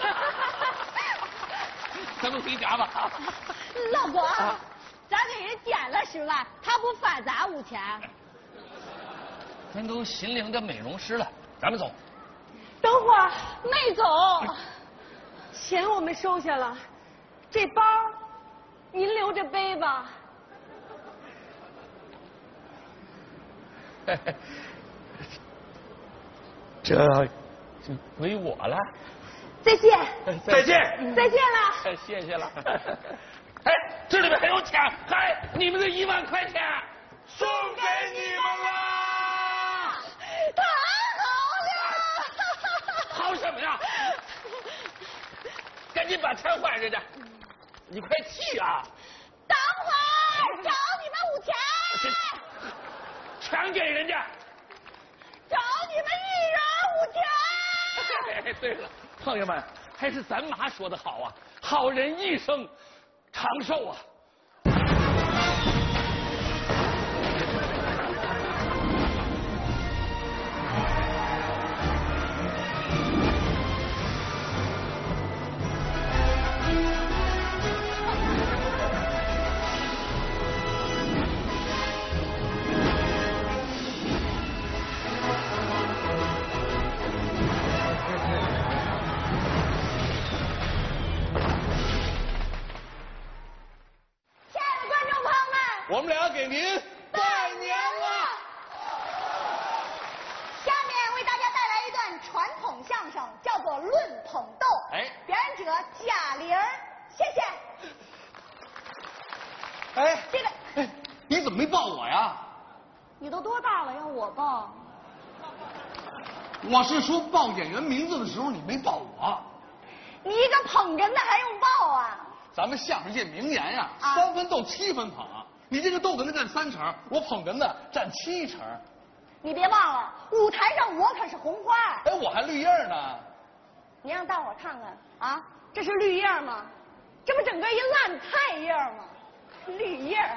[SPEAKER 8] 咱们回家吧。
[SPEAKER 3] 老公。啊，咱给人减了十万，他不返咱五千。
[SPEAKER 8] 咱都心灵的美容师了，咱们走。
[SPEAKER 6] 等会儿，
[SPEAKER 3] 没走。
[SPEAKER 6] 钱我们收下了，这包您留着背吧。
[SPEAKER 8] 这就归我了。
[SPEAKER 6] 再见。
[SPEAKER 7] 再见。
[SPEAKER 6] 再见了。
[SPEAKER 8] 谢谢了。哎，这里面还有钱，还你们的一万块钱
[SPEAKER 7] 送给你们了。
[SPEAKER 6] 太好了！
[SPEAKER 8] 好什么呀？赶紧把钱还人家，你快去啊！
[SPEAKER 6] 等会儿找你们五千，
[SPEAKER 8] 全给人家。
[SPEAKER 6] 找你们一人五千。
[SPEAKER 8] 哎，对了，朋友们，还是咱妈说的好啊，好人一生长寿啊！我们俩给您拜年了。
[SPEAKER 3] 下面为大家带来一段传统相声，叫做《论捧逗》。
[SPEAKER 8] 哎，
[SPEAKER 3] 表演者贾玲，谢谢。
[SPEAKER 8] 哎，这个，哎，你怎么没抱我呀？
[SPEAKER 3] 你都多大了，要我抱？
[SPEAKER 8] 我是说报演员名字的时候你没抱我。
[SPEAKER 3] 你一个捧哏的还用抱啊？
[SPEAKER 8] 咱们相声界名言呀，啊、三分逗，七分捧。你这个逗哏的占三成，我捧哏的占七成。
[SPEAKER 3] 你别忘了，舞台上我可是红花。
[SPEAKER 8] 哎，我还绿叶呢。
[SPEAKER 3] 你让大伙看看啊，这是绿叶吗？
[SPEAKER 6] 这不整个一烂菜叶吗？绿叶。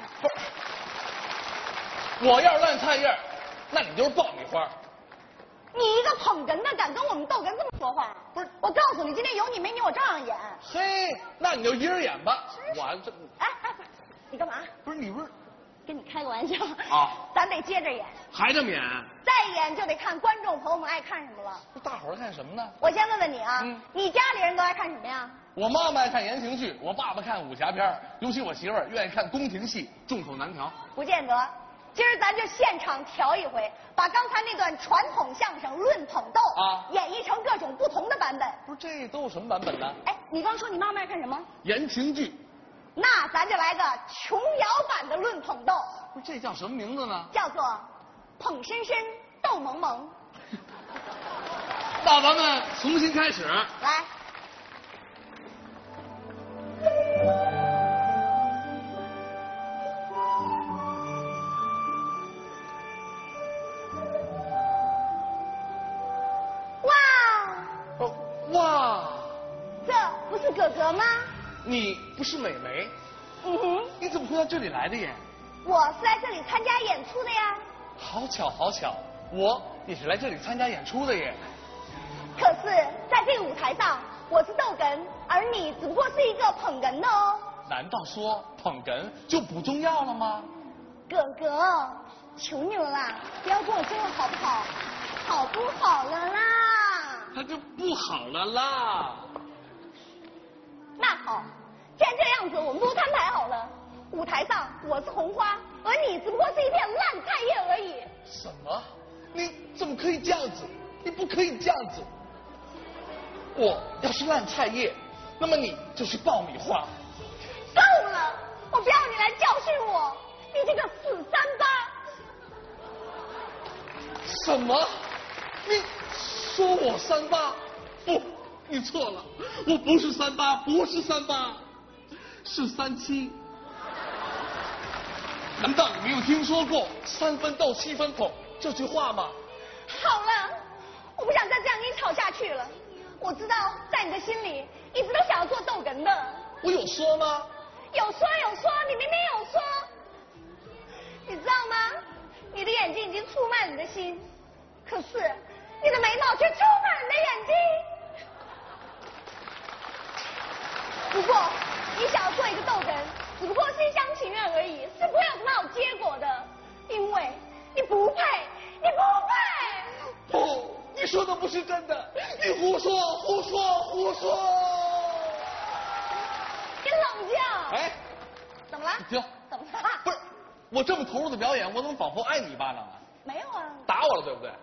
[SPEAKER 8] 我要是烂菜叶，那你就是爆米花。
[SPEAKER 6] 你一个捧哏的敢跟我们逗哏这么说话？不是，我告诉你，今天有你没你，我照样演。
[SPEAKER 8] 嘿，那你就一人演吧。我这……
[SPEAKER 6] 哎哎，不是，你干嘛？
[SPEAKER 8] 不是你不是？
[SPEAKER 6] 跟你开个玩笑
[SPEAKER 8] 啊，
[SPEAKER 6] 咱得接着演。
[SPEAKER 8] 还这么演？
[SPEAKER 6] 再演就得看观众朋友们爱看什么了。
[SPEAKER 8] 大伙儿看什么呢？
[SPEAKER 6] 我先问问你啊，
[SPEAKER 8] 嗯、
[SPEAKER 6] 你家里人都爱看什么呀？
[SPEAKER 8] 我妈妈爱看言情剧，我爸爸看武侠片，尤其我媳妇儿愿意看宫廷戏，众口难调。
[SPEAKER 6] 不见得。今儿咱就现场调一回，把刚才那段传统相声论捧逗啊演绎成各种不同的版本。
[SPEAKER 8] 不是，这都有什么版本呢？
[SPEAKER 6] 哎，你刚说你妈妈爱看什么？
[SPEAKER 8] 言情剧。
[SPEAKER 6] 那咱就来个琼瑶版的论捧逗。
[SPEAKER 8] 不是，这叫什么名字呢？
[SPEAKER 6] 叫做捧深深逗萌萌。
[SPEAKER 8] 那咱们重新开始。
[SPEAKER 6] 来。哥哥吗？
[SPEAKER 8] 你不是美眉？
[SPEAKER 6] 嗯哼。
[SPEAKER 8] 你怎么会到这里来的耶？
[SPEAKER 6] 我是来这里参加演出的呀。
[SPEAKER 8] 好巧好巧，我也是来这里参加演出的耶。
[SPEAKER 6] 可是在这个舞台上，我是逗哏，而你只不过是一个捧哏的哦。
[SPEAKER 8] 难道说捧哏就不重要了吗？
[SPEAKER 6] 哥哥，求你了啦，不要跟我争了好不好？好不好了啦？
[SPEAKER 8] 他就不好了啦。
[SPEAKER 6] 那好，既然这样子，我们都摊牌好了。舞台上我是红花，而你只不过是一片烂菜叶而已。
[SPEAKER 8] 什么？你怎么可以这样子？你不可以这样子。我要是烂菜叶，那么你就是爆米花。
[SPEAKER 6] 够了！我不要你来教训我，你这个死三八！
[SPEAKER 8] 什么？你说我三八？不。你错了，我不是三八，不是三八，是三七。难道你没有听说过“三分逗，七分捧”这句话吗？
[SPEAKER 6] 好了，我不想再这样跟你吵下去了。我知道，在你的心里，一直都想要做逗哏的。
[SPEAKER 8] 我有说吗？
[SPEAKER 6] 有说有说，你明明有说。你知道吗？你的眼睛已经出卖了你的心，可是你的眉毛却出卖了你的眼睛。不过，你想要做一个逗哏，只不过是一厢情愿而已，是不会有什么好结果的，因为你不配，你不配。
[SPEAKER 8] 不，你说的不是真的，你胡说，胡说，胡说。
[SPEAKER 6] 你冷静。
[SPEAKER 8] 哎，
[SPEAKER 6] 怎么了？
[SPEAKER 8] 停。
[SPEAKER 6] 怎么了？
[SPEAKER 8] 不是，我这么投入的表演，我怎么仿佛挨你一巴掌啊？
[SPEAKER 6] 没有啊。
[SPEAKER 8] 打我了，对不对？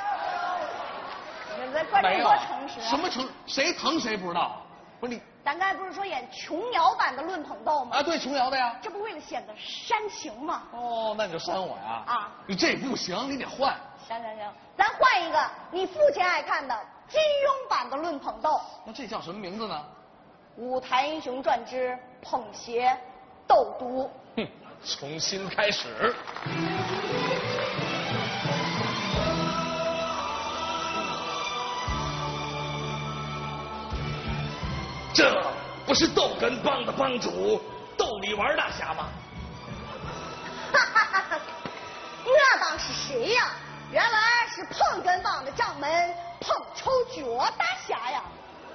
[SPEAKER 6] 你这观众多诚实啊。
[SPEAKER 8] 什么诚？谁疼谁不知道。不是你，
[SPEAKER 6] 咱刚才不是说演琼瑶版的论捧逗吗？
[SPEAKER 8] 啊，对，琼瑶的呀。
[SPEAKER 6] 这不为了显得煽情吗？
[SPEAKER 8] 哦，那你就煽我呀？
[SPEAKER 6] 啊，
[SPEAKER 8] 你这不行，你得换。
[SPEAKER 6] 行行行，咱换一个你父亲爱看的金庸版的论捧逗。
[SPEAKER 8] 那这叫什么名字呢？
[SPEAKER 6] 《武台英雄传之捧邪斗毒》。
[SPEAKER 8] 哼，重新开始。这不是逗哏帮的帮主逗你玩大侠吗？
[SPEAKER 6] 哈哈哈哈！那当是谁呀？原来是捧哏帮的掌门捧臭脚大侠呀！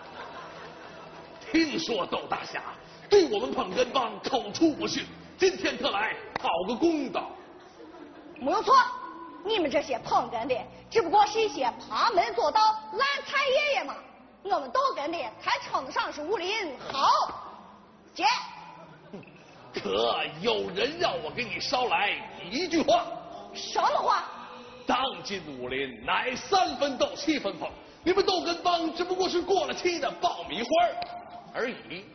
[SPEAKER 8] 听说窦大侠对我们捧哏帮口出不逊，今天特来讨个公道。
[SPEAKER 6] 没有错，你们这些捧哏的只不过是一些旁门左道烂菜爷爷嘛。我们逗哏的才称得上是武林好姐。
[SPEAKER 8] 可有人让我给你捎来一句话。
[SPEAKER 6] 什么话？
[SPEAKER 8] 当今武林乃三分斗七分捧，你们逗哏帮只不过是过了期的爆米花而已。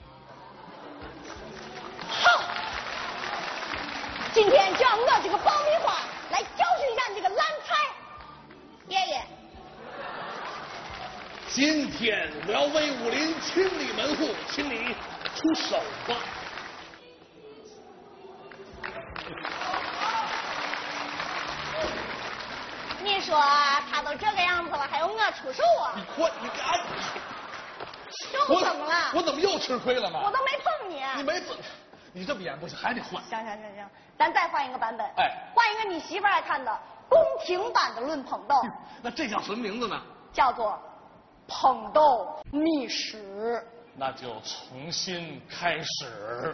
[SPEAKER 6] 好，今天就让我这个爆米花来教训一下你这个烂菜爷爷。
[SPEAKER 8] 今天我要为武林清理门户，请你出手吧。
[SPEAKER 6] 你说他都这个样子了，还用我出手啊？
[SPEAKER 8] 你快，你赶紧！
[SPEAKER 6] 又怎么了？
[SPEAKER 8] 我怎么又吃亏了呢？
[SPEAKER 6] 我都没碰
[SPEAKER 8] 你没资格，你这么演不行，还得换。
[SPEAKER 3] 行行行行，咱再换一个版本。
[SPEAKER 8] 哎，
[SPEAKER 3] 换一个你媳妇爱看的宫廷版的论捧逗。
[SPEAKER 8] 那这叫什么名字呢？
[SPEAKER 3] 叫做捧逗秘史。
[SPEAKER 8] 那就重新开始。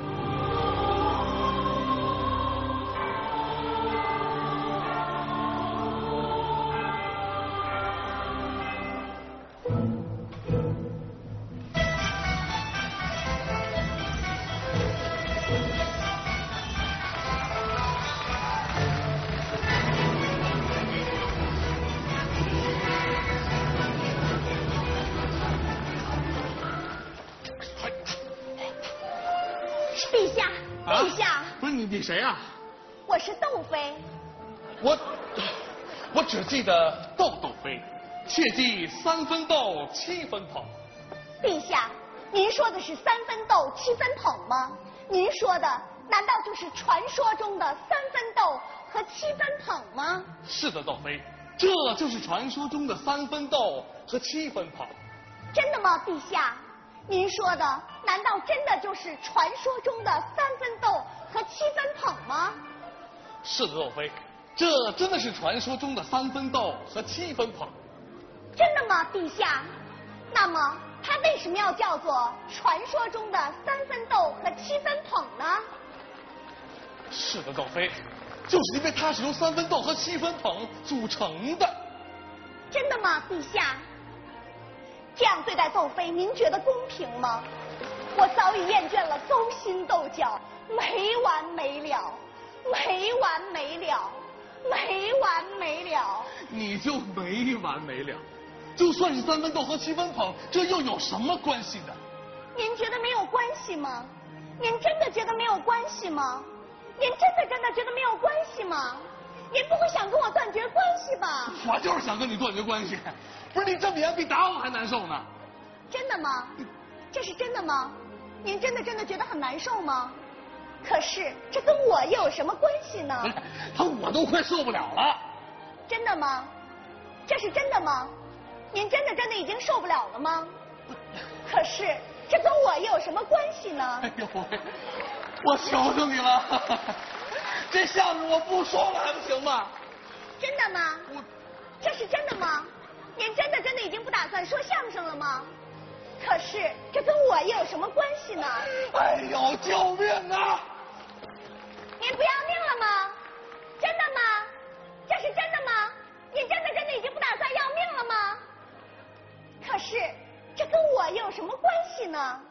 [SPEAKER 3] 陛下，陛下，
[SPEAKER 8] 啊、不是你，你谁啊？
[SPEAKER 3] 我是窦妃。
[SPEAKER 8] 我我只记得窦窦妃，切记三分斗，七分捧。
[SPEAKER 3] 陛下，您说的是三分斗，七分捧吗？您说的难道就是传说中的三分斗和七分捧吗？
[SPEAKER 8] 是的，窦妃，这就是传说中的三分斗和七分捧。
[SPEAKER 3] 真的吗，陛下？您说的难道真的就是传说中的三分斗和七分捧吗？
[SPEAKER 8] 是的，窦妃，这真的是传说中的三分斗和七分捧。
[SPEAKER 3] 真的吗，陛下？那么它为什么要叫做传说中的三分斗和七分捧呢？
[SPEAKER 8] 是的，窦妃，就是因为它是由三分斗和七分捧组成的。
[SPEAKER 3] 真的吗，陛下？这样对待窦妃，您觉得公平吗？我早已厌倦了勾心斗角，没完没了，没完没了，没完没了。
[SPEAKER 8] 你就没完没了？就算是三分斗和七分捧，这又有什么关系呢？
[SPEAKER 3] 您觉得没有关系吗？您真的觉得没有关系吗？您真的真的觉得没有关系吗？您不会想跟我断绝关系吧？
[SPEAKER 8] 我就是想跟你断绝关系。不是你这么演比打我还难受呢。
[SPEAKER 3] 真的吗？这是真的吗？您真的真的觉得很难受吗？可是这跟我又有什么关系呢？
[SPEAKER 8] 他我都快受不了了。
[SPEAKER 3] 真的吗？这是真的吗？您真的真的已经受不了了吗？可是这跟我又有什么关系呢？
[SPEAKER 8] 哎呦喂，我求求你了，这相声我不说了还不行吗？
[SPEAKER 3] 真的吗？
[SPEAKER 8] 我，
[SPEAKER 3] 这是真的吗？您真的真的已经不打算说相声了吗？可是这跟我又有什么关系呢？
[SPEAKER 8] 哎呦，救命啊！
[SPEAKER 3] 您不要命了吗？真的吗？这是真的吗？您真的真的已经不打算要命了吗？可是这跟我又有什么关系呢？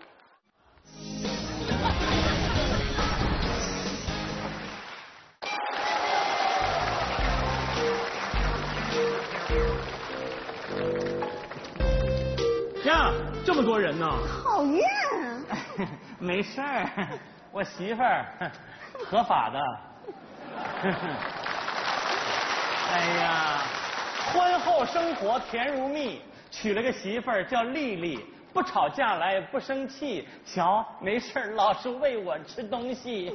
[SPEAKER 9] 呀，这么多人呢！
[SPEAKER 3] 讨厌。
[SPEAKER 9] 没事儿，我媳妇儿合法的。哎呀，婚后生活甜如蜜，娶了个媳妇儿叫丽丽，不吵架来不生气，瞧没事儿老是喂我吃东西。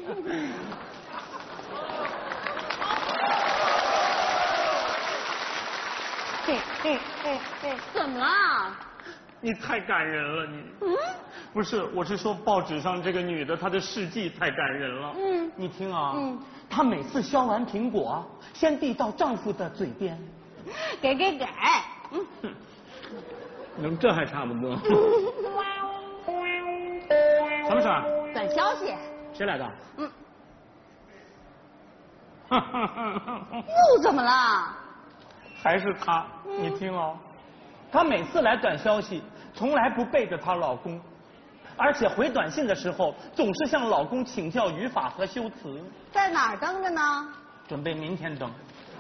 [SPEAKER 6] 怎么了？
[SPEAKER 9] 你太感人了，你。
[SPEAKER 6] 嗯。
[SPEAKER 9] 不是，我是说报纸上这个女的，她的事迹太感人了。
[SPEAKER 6] 嗯。
[SPEAKER 9] 你听啊。
[SPEAKER 6] 嗯。
[SPEAKER 9] 她每次削完苹果，先递到丈夫的嘴边。
[SPEAKER 6] 给给给。嗯。
[SPEAKER 9] 嗯，这还差不多。什么事儿？
[SPEAKER 6] 短消息。
[SPEAKER 9] 谁来的？
[SPEAKER 6] 嗯。又怎么了？
[SPEAKER 9] 还是她，你听哦。她每次来短消息，从来不背着她老公，而且回短信的时候，总是向老公请教语法和修辞。
[SPEAKER 6] 在哪儿登的呢？
[SPEAKER 9] 准备明天登。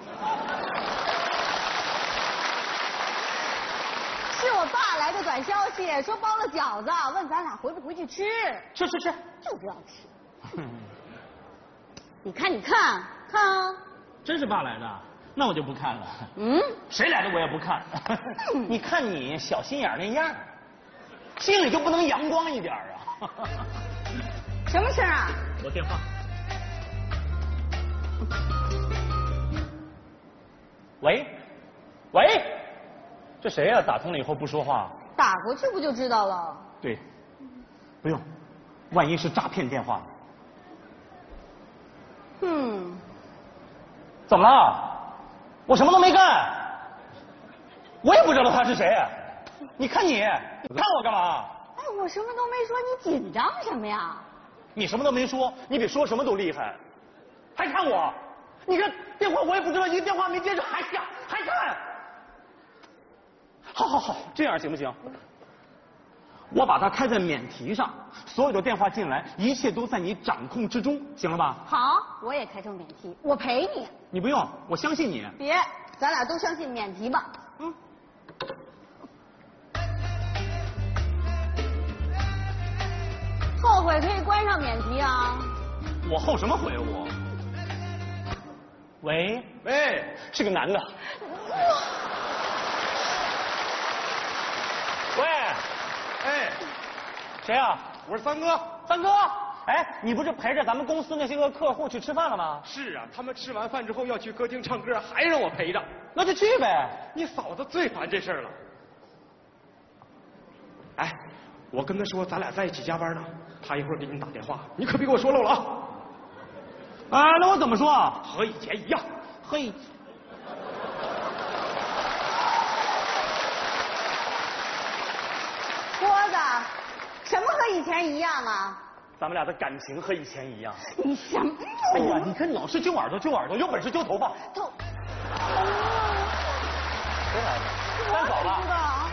[SPEAKER 6] 是我爸来的短消息，说包了饺子，问咱俩回不回去吃。
[SPEAKER 9] 吃吃吃，
[SPEAKER 6] 就不要吃。你看，你看，看啊！
[SPEAKER 9] 真是爸来的，那我就不看了。
[SPEAKER 6] 嗯？
[SPEAKER 9] 谁来的我也不看。你看你小心眼那样，心里就不能阳光一点啊？
[SPEAKER 6] 什么事啊？
[SPEAKER 9] 我电话。喂，喂，这谁呀、啊？打通了以后不说话。
[SPEAKER 6] 打过去不就知道了？
[SPEAKER 9] 对，不用。 万一是诈骗电话？
[SPEAKER 6] 嗯，
[SPEAKER 9] 怎么了？我什么都没干，我也不知道他是谁。你看你，你看我干嘛？
[SPEAKER 6] 哎，我什么都没说，你紧张什么呀？
[SPEAKER 9] 你什么都没说，你比说什么都厉害，还看我？你看电话我也不知道，一个电话没接着还想还看。好好好，这样行不行？我把它开在免提上，所有的电话进来，一切都在你掌控之中，行了吧？
[SPEAKER 6] 好，我也开成免提，我陪你。
[SPEAKER 9] 你不用，我相信你。
[SPEAKER 6] 别，咱俩都相信免提吧。嗯。后悔可以关上免提啊。
[SPEAKER 9] 我后什么悔我？喂喂，是个男的。喂，哎，谁啊？
[SPEAKER 7] 我是三哥。
[SPEAKER 9] 三哥，哎，你不是陪着咱们公司那些个客户去吃饭了吗？
[SPEAKER 7] 是啊，他们吃完饭之后要去歌厅唱歌，还让我陪着。
[SPEAKER 9] 那就去呗。
[SPEAKER 7] 你嫂子最烦这事儿了。哎，我跟他说咱俩在一起加班呢，他一会儿给你打电话，你可别给我说漏了啊。
[SPEAKER 9] 啊，那我怎么说？
[SPEAKER 7] 和以前一样。
[SPEAKER 9] 和以
[SPEAKER 6] 郭子，什么和以前一样啊？
[SPEAKER 9] 咱们俩的感情和以前一样。
[SPEAKER 6] 你什么？
[SPEAKER 9] 哎呀，你看老是揪耳朵揪耳朵，有本事揪头发。
[SPEAKER 6] 头。
[SPEAKER 9] 谁来的？三嫂吧。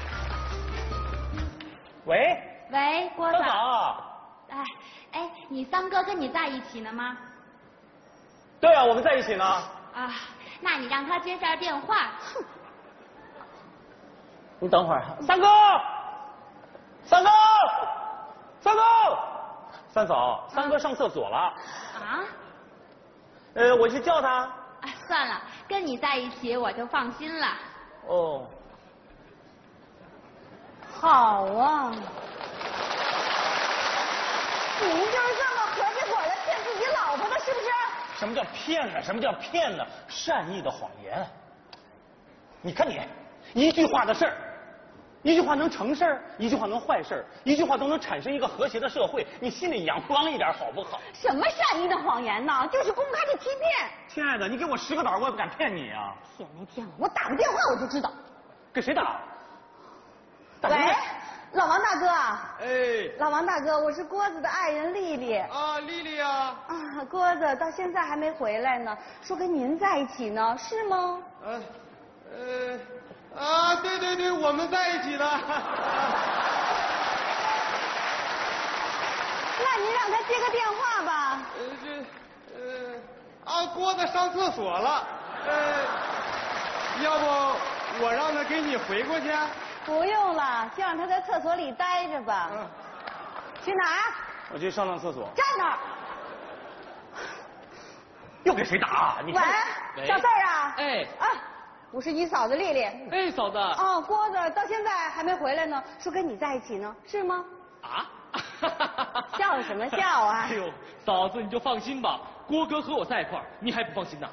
[SPEAKER 9] 喂。
[SPEAKER 10] 喂，郭嫂。
[SPEAKER 9] 三嫂。
[SPEAKER 10] 哎哎，你三哥跟你在一起呢吗？
[SPEAKER 9] 对啊，我们在一起呢。
[SPEAKER 10] 啊，那你让他接下电话。
[SPEAKER 6] 哼。
[SPEAKER 9] 你等会儿，三哥，三哥，三哥，三嫂，三哥上厕所了。
[SPEAKER 10] 啊？
[SPEAKER 9] 呃，我去叫他。
[SPEAKER 10] 啊，算了，跟你在一起我就放心了。
[SPEAKER 9] 哦。
[SPEAKER 6] 好啊。你们就是这么合起伙来骗自己老婆的，是不是？
[SPEAKER 9] 什么叫骗呢？什么叫骗呢？善意的谎言。你看你，一句话的事儿。一句话能成事儿，一句话能坏事儿，一句话都能产生一个和谐的社会，你心里阳光一点好不好？
[SPEAKER 6] 什么善意的谎言呢？就是公开的欺骗。
[SPEAKER 9] 亲爱的，你给我十个胆，我也不敢骗你啊！
[SPEAKER 6] 骗没骗我？我打个电话我就知道。
[SPEAKER 9] 给谁打？
[SPEAKER 6] 喂，老王大哥。
[SPEAKER 7] 哎。
[SPEAKER 6] 老王大哥，我是郭子的爱人丽丽。
[SPEAKER 7] 啊，丽丽啊。
[SPEAKER 6] 啊，郭子到现在还没回来呢，说跟您在一起呢，是吗？
[SPEAKER 7] 呃，呃。啊，对对对，我们在一起了。
[SPEAKER 6] 那您让他接个电话吧。
[SPEAKER 7] 呃，这，呃，啊，郭子上厕所了，呃，要不我让他给你回过去？
[SPEAKER 6] 不用了，就让他在厕所里待着吧。嗯。去哪儿？
[SPEAKER 9] 我去上趟厕所。
[SPEAKER 6] 站那儿。
[SPEAKER 9] 又给谁打？你
[SPEAKER 6] 喂，小四儿啊。
[SPEAKER 8] 哎。
[SPEAKER 6] 啊。我是你嫂子丽丽。
[SPEAKER 8] 哎，嫂子。
[SPEAKER 6] 哦，郭子到现在还没回来呢，说跟你在一起呢，是吗？
[SPEAKER 8] 啊？
[SPEAKER 6] 笑什么笑啊？
[SPEAKER 8] 哎呦，嫂子你就放心吧，郭哥和我在一块儿，你还不放心呢？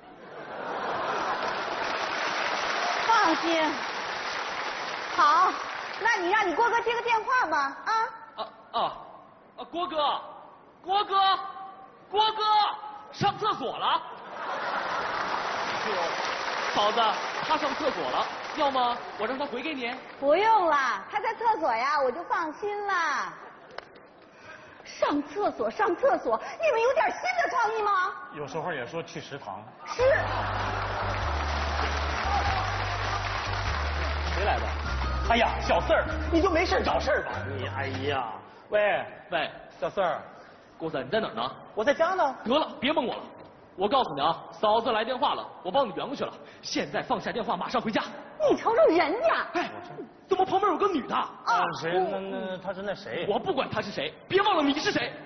[SPEAKER 6] 放心。好，那你让你郭哥接个电话吧，啊？
[SPEAKER 8] 啊啊啊！郭哥，郭哥，郭哥，上厕所了。哎呦。嫂子，他上厕所了，要么我让他回给你。
[SPEAKER 6] 不用了，他在厕所呀，我就放心了。上厕所，上厕所，你们有点新的创意吗？
[SPEAKER 9] 有时候也说去食堂。
[SPEAKER 6] 是。
[SPEAKER 9] 谁来的？哎呀，小四儿，你就没事找事儿吧？你哎呀，喂
[SPEAKER 8] 喂，
[SPEAKER 9] 小四儿，
[SPEAKER 8] 郭子你在哪儿呢？
[SPEAKER 9] 我在家呢。
[SPEAKER 8] 得了，别蒙我了。我告诉你啊，嫂子来电话了，我帮你圆过去了。现在放下电话，马上回家。
[SPEAKER 6] 你瞅瞅人家，
[SPEAKER 8] 哎，怎么旁边有个女的？
[SPEAKER 9] 啊，谁？那那她是那谁？
[SPEAKER 8] 我不管她是谁，别忘了你是谁。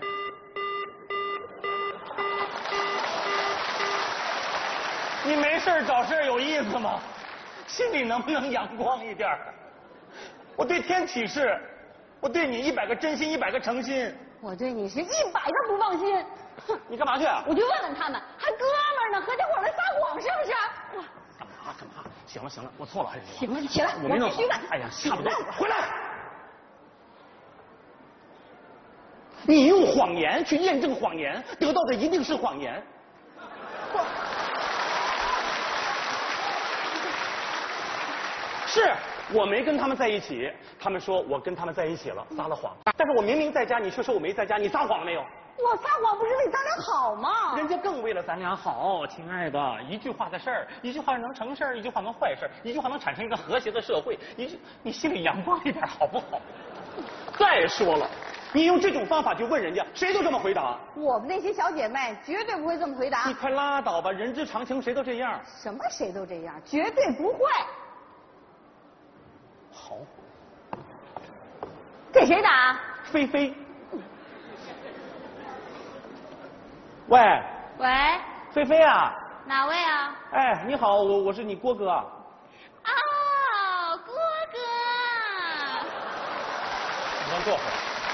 [SPEAKER 9] 你没事找事有意思吗？心里能不能阳光一点？我对天起誓，我对你一百个真心，一百个诚心。
[SPEAKER 6] 我对你是一百个不放心。
[SPEAKER 9] 你干嘛去啊？
[SPEAKER 6] 我就问问他们，还哥们儿呢，合起伙来撒谎是不是？
[SPEAKER 9] 干嘛干嘛？行了行了，我错了。
[SPEAKER 6] 行了，你起来，
[SPEAKER 9] 我没弄好。
[SPEAKER 6] 必须的。
[SPEAKER 9] 哎呀，差不多，回来。 你用谎言去验证谎言，得到的一定是谎言。
[SPEAKER 3] 我
[SPEAKER 9] 是我没跟他们在一起，他们说我跟他们在一起了，撒了谎。但是我明明在家，你却说我没在家，你撒谎了没有？
[SPEAKER 3] 我撒谎不是为咱俩好吗？
[SPEAKER 9] 人家更为了咱俩好，亲爱的，一句话的事儿，一句话能成事儿，一句话能坏事儿，一句话能产生一个和谐的社会。一句，你心里阳光一点好不好？再说了，你用这种方法去问人家，谁都这么回答。
[SPEAKER 3] 我们那些小姐妹绝对不会这么回答。
[SPEAKER 9] 你快拉倒吧，人之常情，谁都这样。
[SPEAKER 3] 什么谁都这样，绝对不会。
[SPEAKER 9] 好，
[SPEAKER 3] 给谁打？
[SPEAKER 9] 菲菲。喂。
[SPEAKER 10] 喂。
[SPEAKER 9] 菲菲啊。
[SPEAKER 10] 哪位啊？
[SPEAKER 9] 哎，你好，我我是你郭哥。
[SPEAKER 10] 哦，郭哥。
[SPEAKER 9] 你先坐会儿。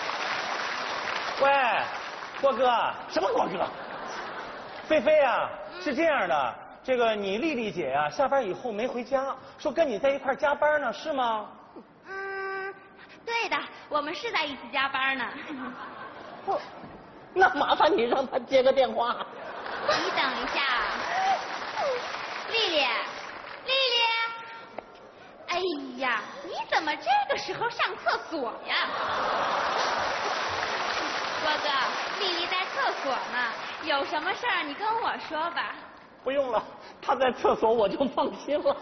[SPEAKER 9] 喂，郭哥，什么郭哥？菲菲啊，嗯、是这样的，这个你丽丽姐呀、啊，下班以后没回家，说跟你在一块儿加班呢，是吗？
[SPEAKER 10] 嗯，对的，我们是在一起加班呢。
[SPEAKER 9] 不，那麻烦你让他接个电话。
[SPEAKER 10] 你等一下，丽丽，丽丽，哎呀，你怎么这个时候上厕所呀？郭哥，丽丽在厕所呢，有什么事儿你跟我说吧。
[SPEAKER 9] 不用了，她在厕所我就放心了。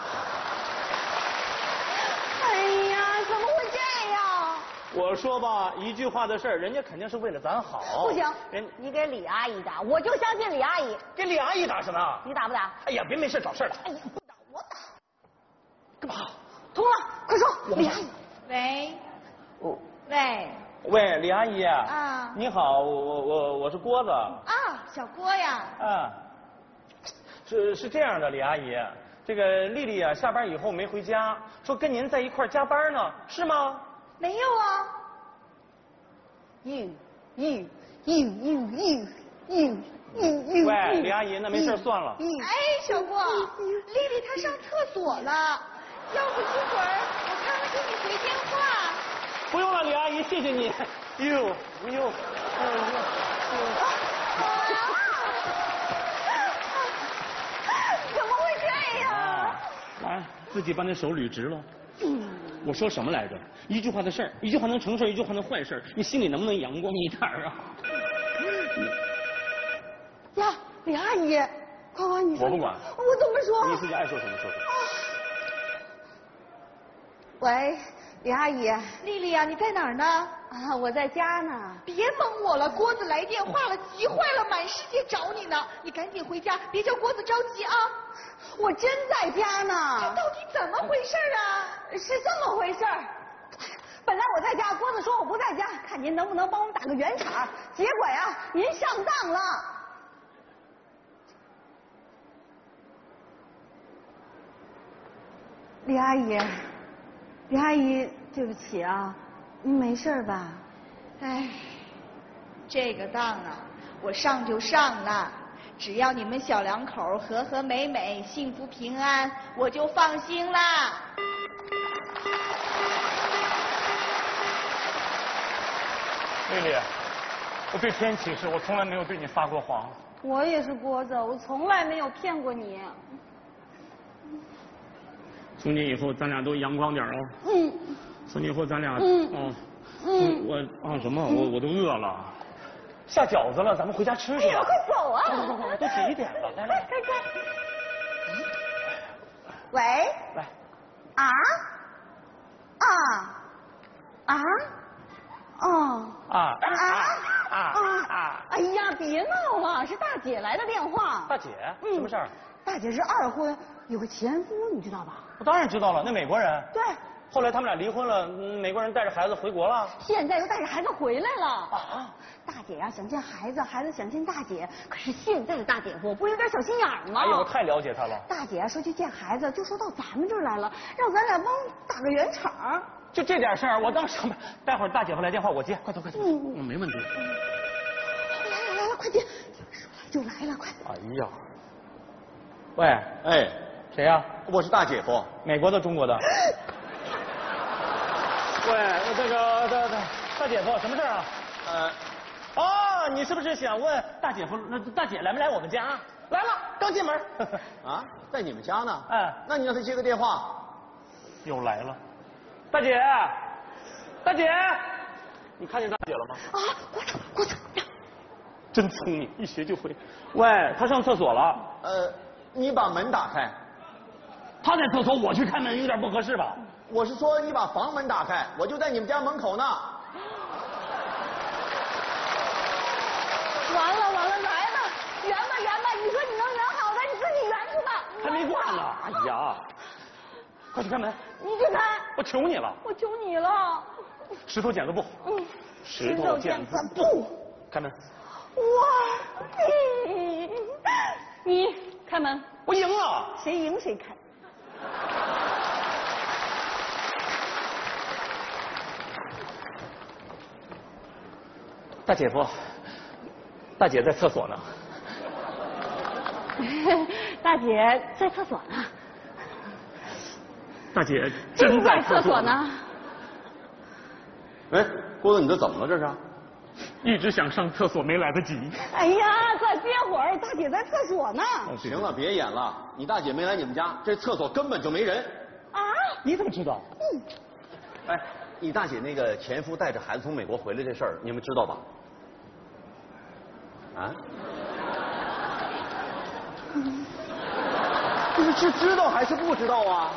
[SPEAKER 3] 哎呀，怎么会这样？
[SPEAKER 9] 我说吧，一句话的事儿，人家肯定是为了咱好。
[SPEAKER 3] 不行，
[SPEAKER 9] 人
[SPEAKER 3] 你给李阿姨打，我就相信李阿姨。
[SPEAKER 9] 给李阿姨打什么？
[SPEAKER 3] 你打不打？
[SPEAKER 9] 哎呀，别没事找事儿了。
[SPEAKER 3] 哎呀，不打我打。
[SPEAKER 9] 干嘛？
[SPEAKER 3] 通了，快说，李阿姨。
[SPEAKER 10] 喂。
[SPEAKER 9] 哦。
[SPEAKER 10] 喂。
[SPEAKER 9] 喂，李阿姨。
[SPEAKER 10] 啊。
[SPEAKER 9] 你好，我我我我是郭子。
[SPEAKER 10] 啊，小郭呀。
[SPEAKER 9] 啊。是是这样的，李阿姨，这个丽丽啊，下班以后没回家，说跟您在一块儿加班呢，是吗？
[SPEAKER 3] 没有啊。you you you you you you you you。
[SPEAKER 9] 喂，李阿姨，那没事算了。
[SPEAKER 10] 哎，小郭，丽丽她上厕所了，要不一会儿我看看给你回电话。
[SPEAKER 9] 不用了，李阿姨，谢谢你。you you。
[SPEAKER 3] 怎么会这样？
[SPEAKER 9] 来，自己把那手捋直了。我说什么来着？一句话的事儿，一句话能成事，一句话能坏事，你心里能不能阳光一点啊？
[SPEAKER 3] 呀，李阿姨，快快你说。
[SPEAKER 9] 我不管。
[SPEAKER 3] 我怎么说？
[SPEAKER 9] 你自己爱说什么说什么。
[SPEAKER 3] 喂，李阿姨。
[SPEAKER 10] 丽丽啊，你在哪儿呢？
[SPEAKER 3] 啊，我在家呢。
[SPEAKER 10] 别蒙我了，郭子来电话了，急坏了，满世界找你呢。你赶紧回家，别叫郭子着急啊。
[SPEAKER 3] 我真在家呢。
[SPEAKER 10] 这到底怎么回事啊？
[SPEAKER 3] 是这么回事儿。本来我在家，郭子说我不在家，看您能不能帮我们打个圆场。结果呀，您上当了。李阿姨，李阿姨，对不起啊，您没事吧？
[SPEAKER 10] 哎，这个当啊，我上就上了。只要你们小两口和和美美、幸福平安，我就放心啦。
[SPEAKER 9] 丽丽，我对天起誓，我从来没有对你撒过谎。
[SPEAKER 3] 我也是郭子，我从来没有骗过你。
[SPEAKER 9] 从今以后，咱俩都阳光点哦。
[SPEAKER 3] 嗯。
[SPEAKER 9] 从今以后，咱俩
[SPEAKER 3] 嗯
[SPEAKER 9] 哦，
[SPEAKER 3] 嗯，
[SPEAKER 9] 我啊什么？我我都饿了。下饺子了，咱们回家吃去吧。
[SPEAKER 3] 哎呀，快走啊！
[SPEAKER 9] 快快快，都几点了？来来，
[SPEAKER 3] 快快！喂。
[SPEAKER 9] 来。
[SPEAKER 3] 啊？啊？啊？哦。
[SPEAKER 9] 啊
[SPEAKER 3] 啊
[SPEAKER 9] 啊啊！
[SPEAKER 3] 哎呀，别闹了，是大姐来的电话。
[SPEAKER 9] 大姐，什么事儿？
[SPEAKER 3] 大姐是二婚，有个前夫，你知道吧？
[SPEAKER 9] 我当然知道了，那美国人。
[SPEAKER 3] 对。
[SPEAKER 9] 后来他们俩离婚了，美国人带着孩子回国了。
[SPEAKER 3] 现在又带着孩子回来了。啊！大姐呀、啊，想见孩子，孩子想见大姐。可是现在的大姐夫不有点小心眼儿吗？
[SPEAKER 9] 哎呀，我太了解他了。
[SPEAKER 3] 大姐啊说去见孩子，就说到咱们这儿来了，让咱俩帮打个圆场。
[SPEAKER 9] 就这点事儿，我当什么？待会儿大姐夫来电话，我接。快走快走。嗯，嗯没问题。
[SPEAKER 3] 来来来来，快点！说来就来了，快！
[SPEAKER 9] 哎呀，喂，
[SPEAKER 11] 哎，
[SPEAKER 9] 谁呀、啊？
[SPEAKER 11] 我是大姐夫。
[SPEAKER 9] 美国的，中国的。喂，这个大大大姐夫，什么事啊？ 呃，哦，你是不是想问大姐夫？那大姐来没来我们家？来了，刚进门。
[SPEAKER 11] 啊，在你们家呢？
[SPEAKER 9] 哎，
[SPEAKER 11] 那你让他接个电话。
[SPEAKER 9] 又来了，大姐，大姐，你看见大姐了吗？
[SPEAKER 3] 啊，过走过走。
[SPEAKER 9] 真聪明，一学就会。喂，她上厕所了。
[SPEAKER 11] 呃，你把门打开。
[SPEAKER 9] 她在厕所，我去开门有点不合适吧？
[SPEAKER 11] 我是说你把房门打开，我就在你们家门口呢。
[SPEAKER 3] 完了完了，来了，圆吧圆吧，你说你能圆好的，你自己圆去吧。
[SPEAKER 9] 还没挂呢，哎呀，快去开门。
[SPEAKER 3] 你去开。
[SPEAKER 9] 我求你了。
[SPEAKER 3] 我求你了。
[SPEAKER 9] 石头剪子布。
[SPEAKER 3] 嗯。
[SPEAKER 9] 石头剪子布。开门。
[SPEAKER 3] 哇，你你开门。
[SPEAKER 9] 我赢了。
[SPEAKER 3] 谁赢谁开。
[SPEAKER 9] 大姐夫，大姐在厕所呢。
[SPEAKER 3] 大姐在厕所呢。
[SPEAKER 9] 大姐真在厕所呢。
[SPEAKER 11] 哎，郭子，你这怎么了？这是？
[SPEAKER 9] 一直想上厕所，没来得及。
[SPEAKER 3] 哎呀，再憋会儿，大姐在厕所呢。
[SPEAKER 11] 行了，别演了。你大姐没来你们家，这厕所根本就没人。
[SPEAKER 3] 啊？
[SPEAKER 9] 你怎么知道？
[SPEAKER 3] 嗯。
[SPEAKER 11] 哎，你大姐那个前夫带着孩子从美国回来这事儿，你们知道吧？啊？
[SPEAKER 3] 嗯。
[SPEAKER 11] 你们是知道还是不知道啊？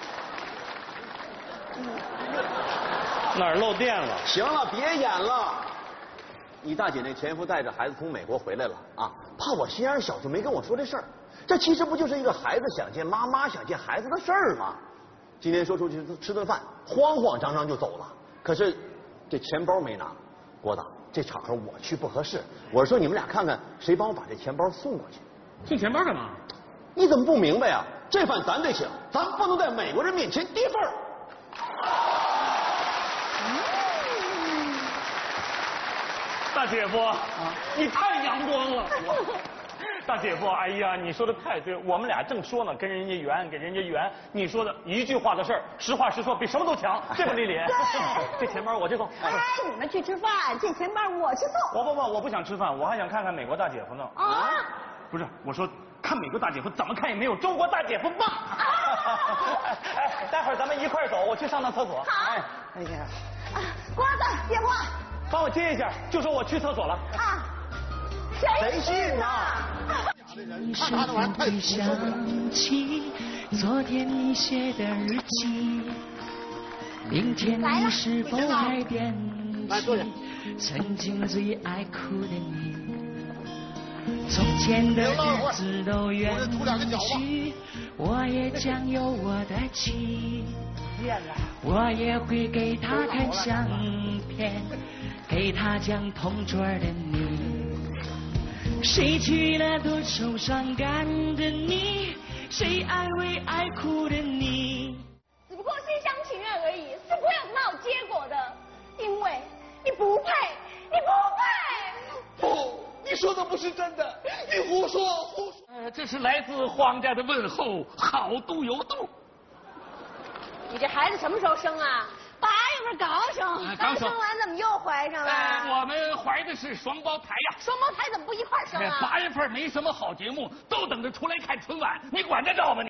[SPEAKER 9] 哪儿漏电了？
[SPEAKER 11] 行了，别演了。你大姐那前夫带着孩子从美国回来了啊，怕我心眼小就没跟我说这事儿。这其实不就是一个孩子想见妈妈、想见孩子的事儿吗？今天说出去吃顿饭，慌慌张张就走了。可是这钱包没拿，郭大，这场合我去不合适。我是说你们俩看看谁帮我把这钱包送过去。
[SPEAKER 9] 送钱包干嘛？
[SPEAKER 11] 你怎么不明白呀？这饭咱得请，咱不能在美国人面前跌份儿。
[SPEAKER 9] 大姐夫，啊、你太阳光了。大姐夫，哎呀，你说的太对，我们俩正说呢，跟人家圆，给人家圆。你说的一句话的事儿，实话实说，比什么都强，对吧，丽丽？这钱包我去送。
[SPEAKER 3] 哎，你们去吃饭，这钱包我去送。
[SPEAKER 9] 不不不，我不想吃饭，我还想看看美国大姐夫呢。啊？不是，我说看美国大姐夫，怎么看也没有中国大姐夫棒。哎，待会儿咱们一块儿走，我去上趟厕所。
[SPEAKER 3] 好。
[SPEAKER 9] 哎，哎呀，
[SPEAKER 3] 啊，瓜子电话。
[SPEAKER 9] 帮我接一下，就说我去厕所了。
[SPEAKER 3] 啊，谁信呢？
[SPEAKER 5] 是否会想起昨天你写的日记？明天你是否还惦记曾经最爱哭的你？从前的日子都远去，我也将有我的妻。我也会给他看相片，给他讲同桌的你。谁娶了多愁善感的你？谁安慰爱哭的你？
[SPEAKER 3] 只不过是一厢情愿而已，是不会有那种结果的，因为你不配，你不配。
[SPEAKER 7] 不，你说的不是真的，你胡说胡说。
[SPEAKER 8] 呃，这是来自皇家的问候，好度有度。
[SPEAKER 6] 你这孩子什么时候生啊？
[SPEAKER 3] 八月份刚生，
[SPEAKER 6] 刚生完怎么又怀上了？
[SPEAKER 8] 哎，我们怀的是双胞胎呀。
[SPEAKER 3] 双胞胎怎么不一块生啊？
[SPEAKER 8] 八月份没什么好节目，都等着出来看春晚，你管得着吗你？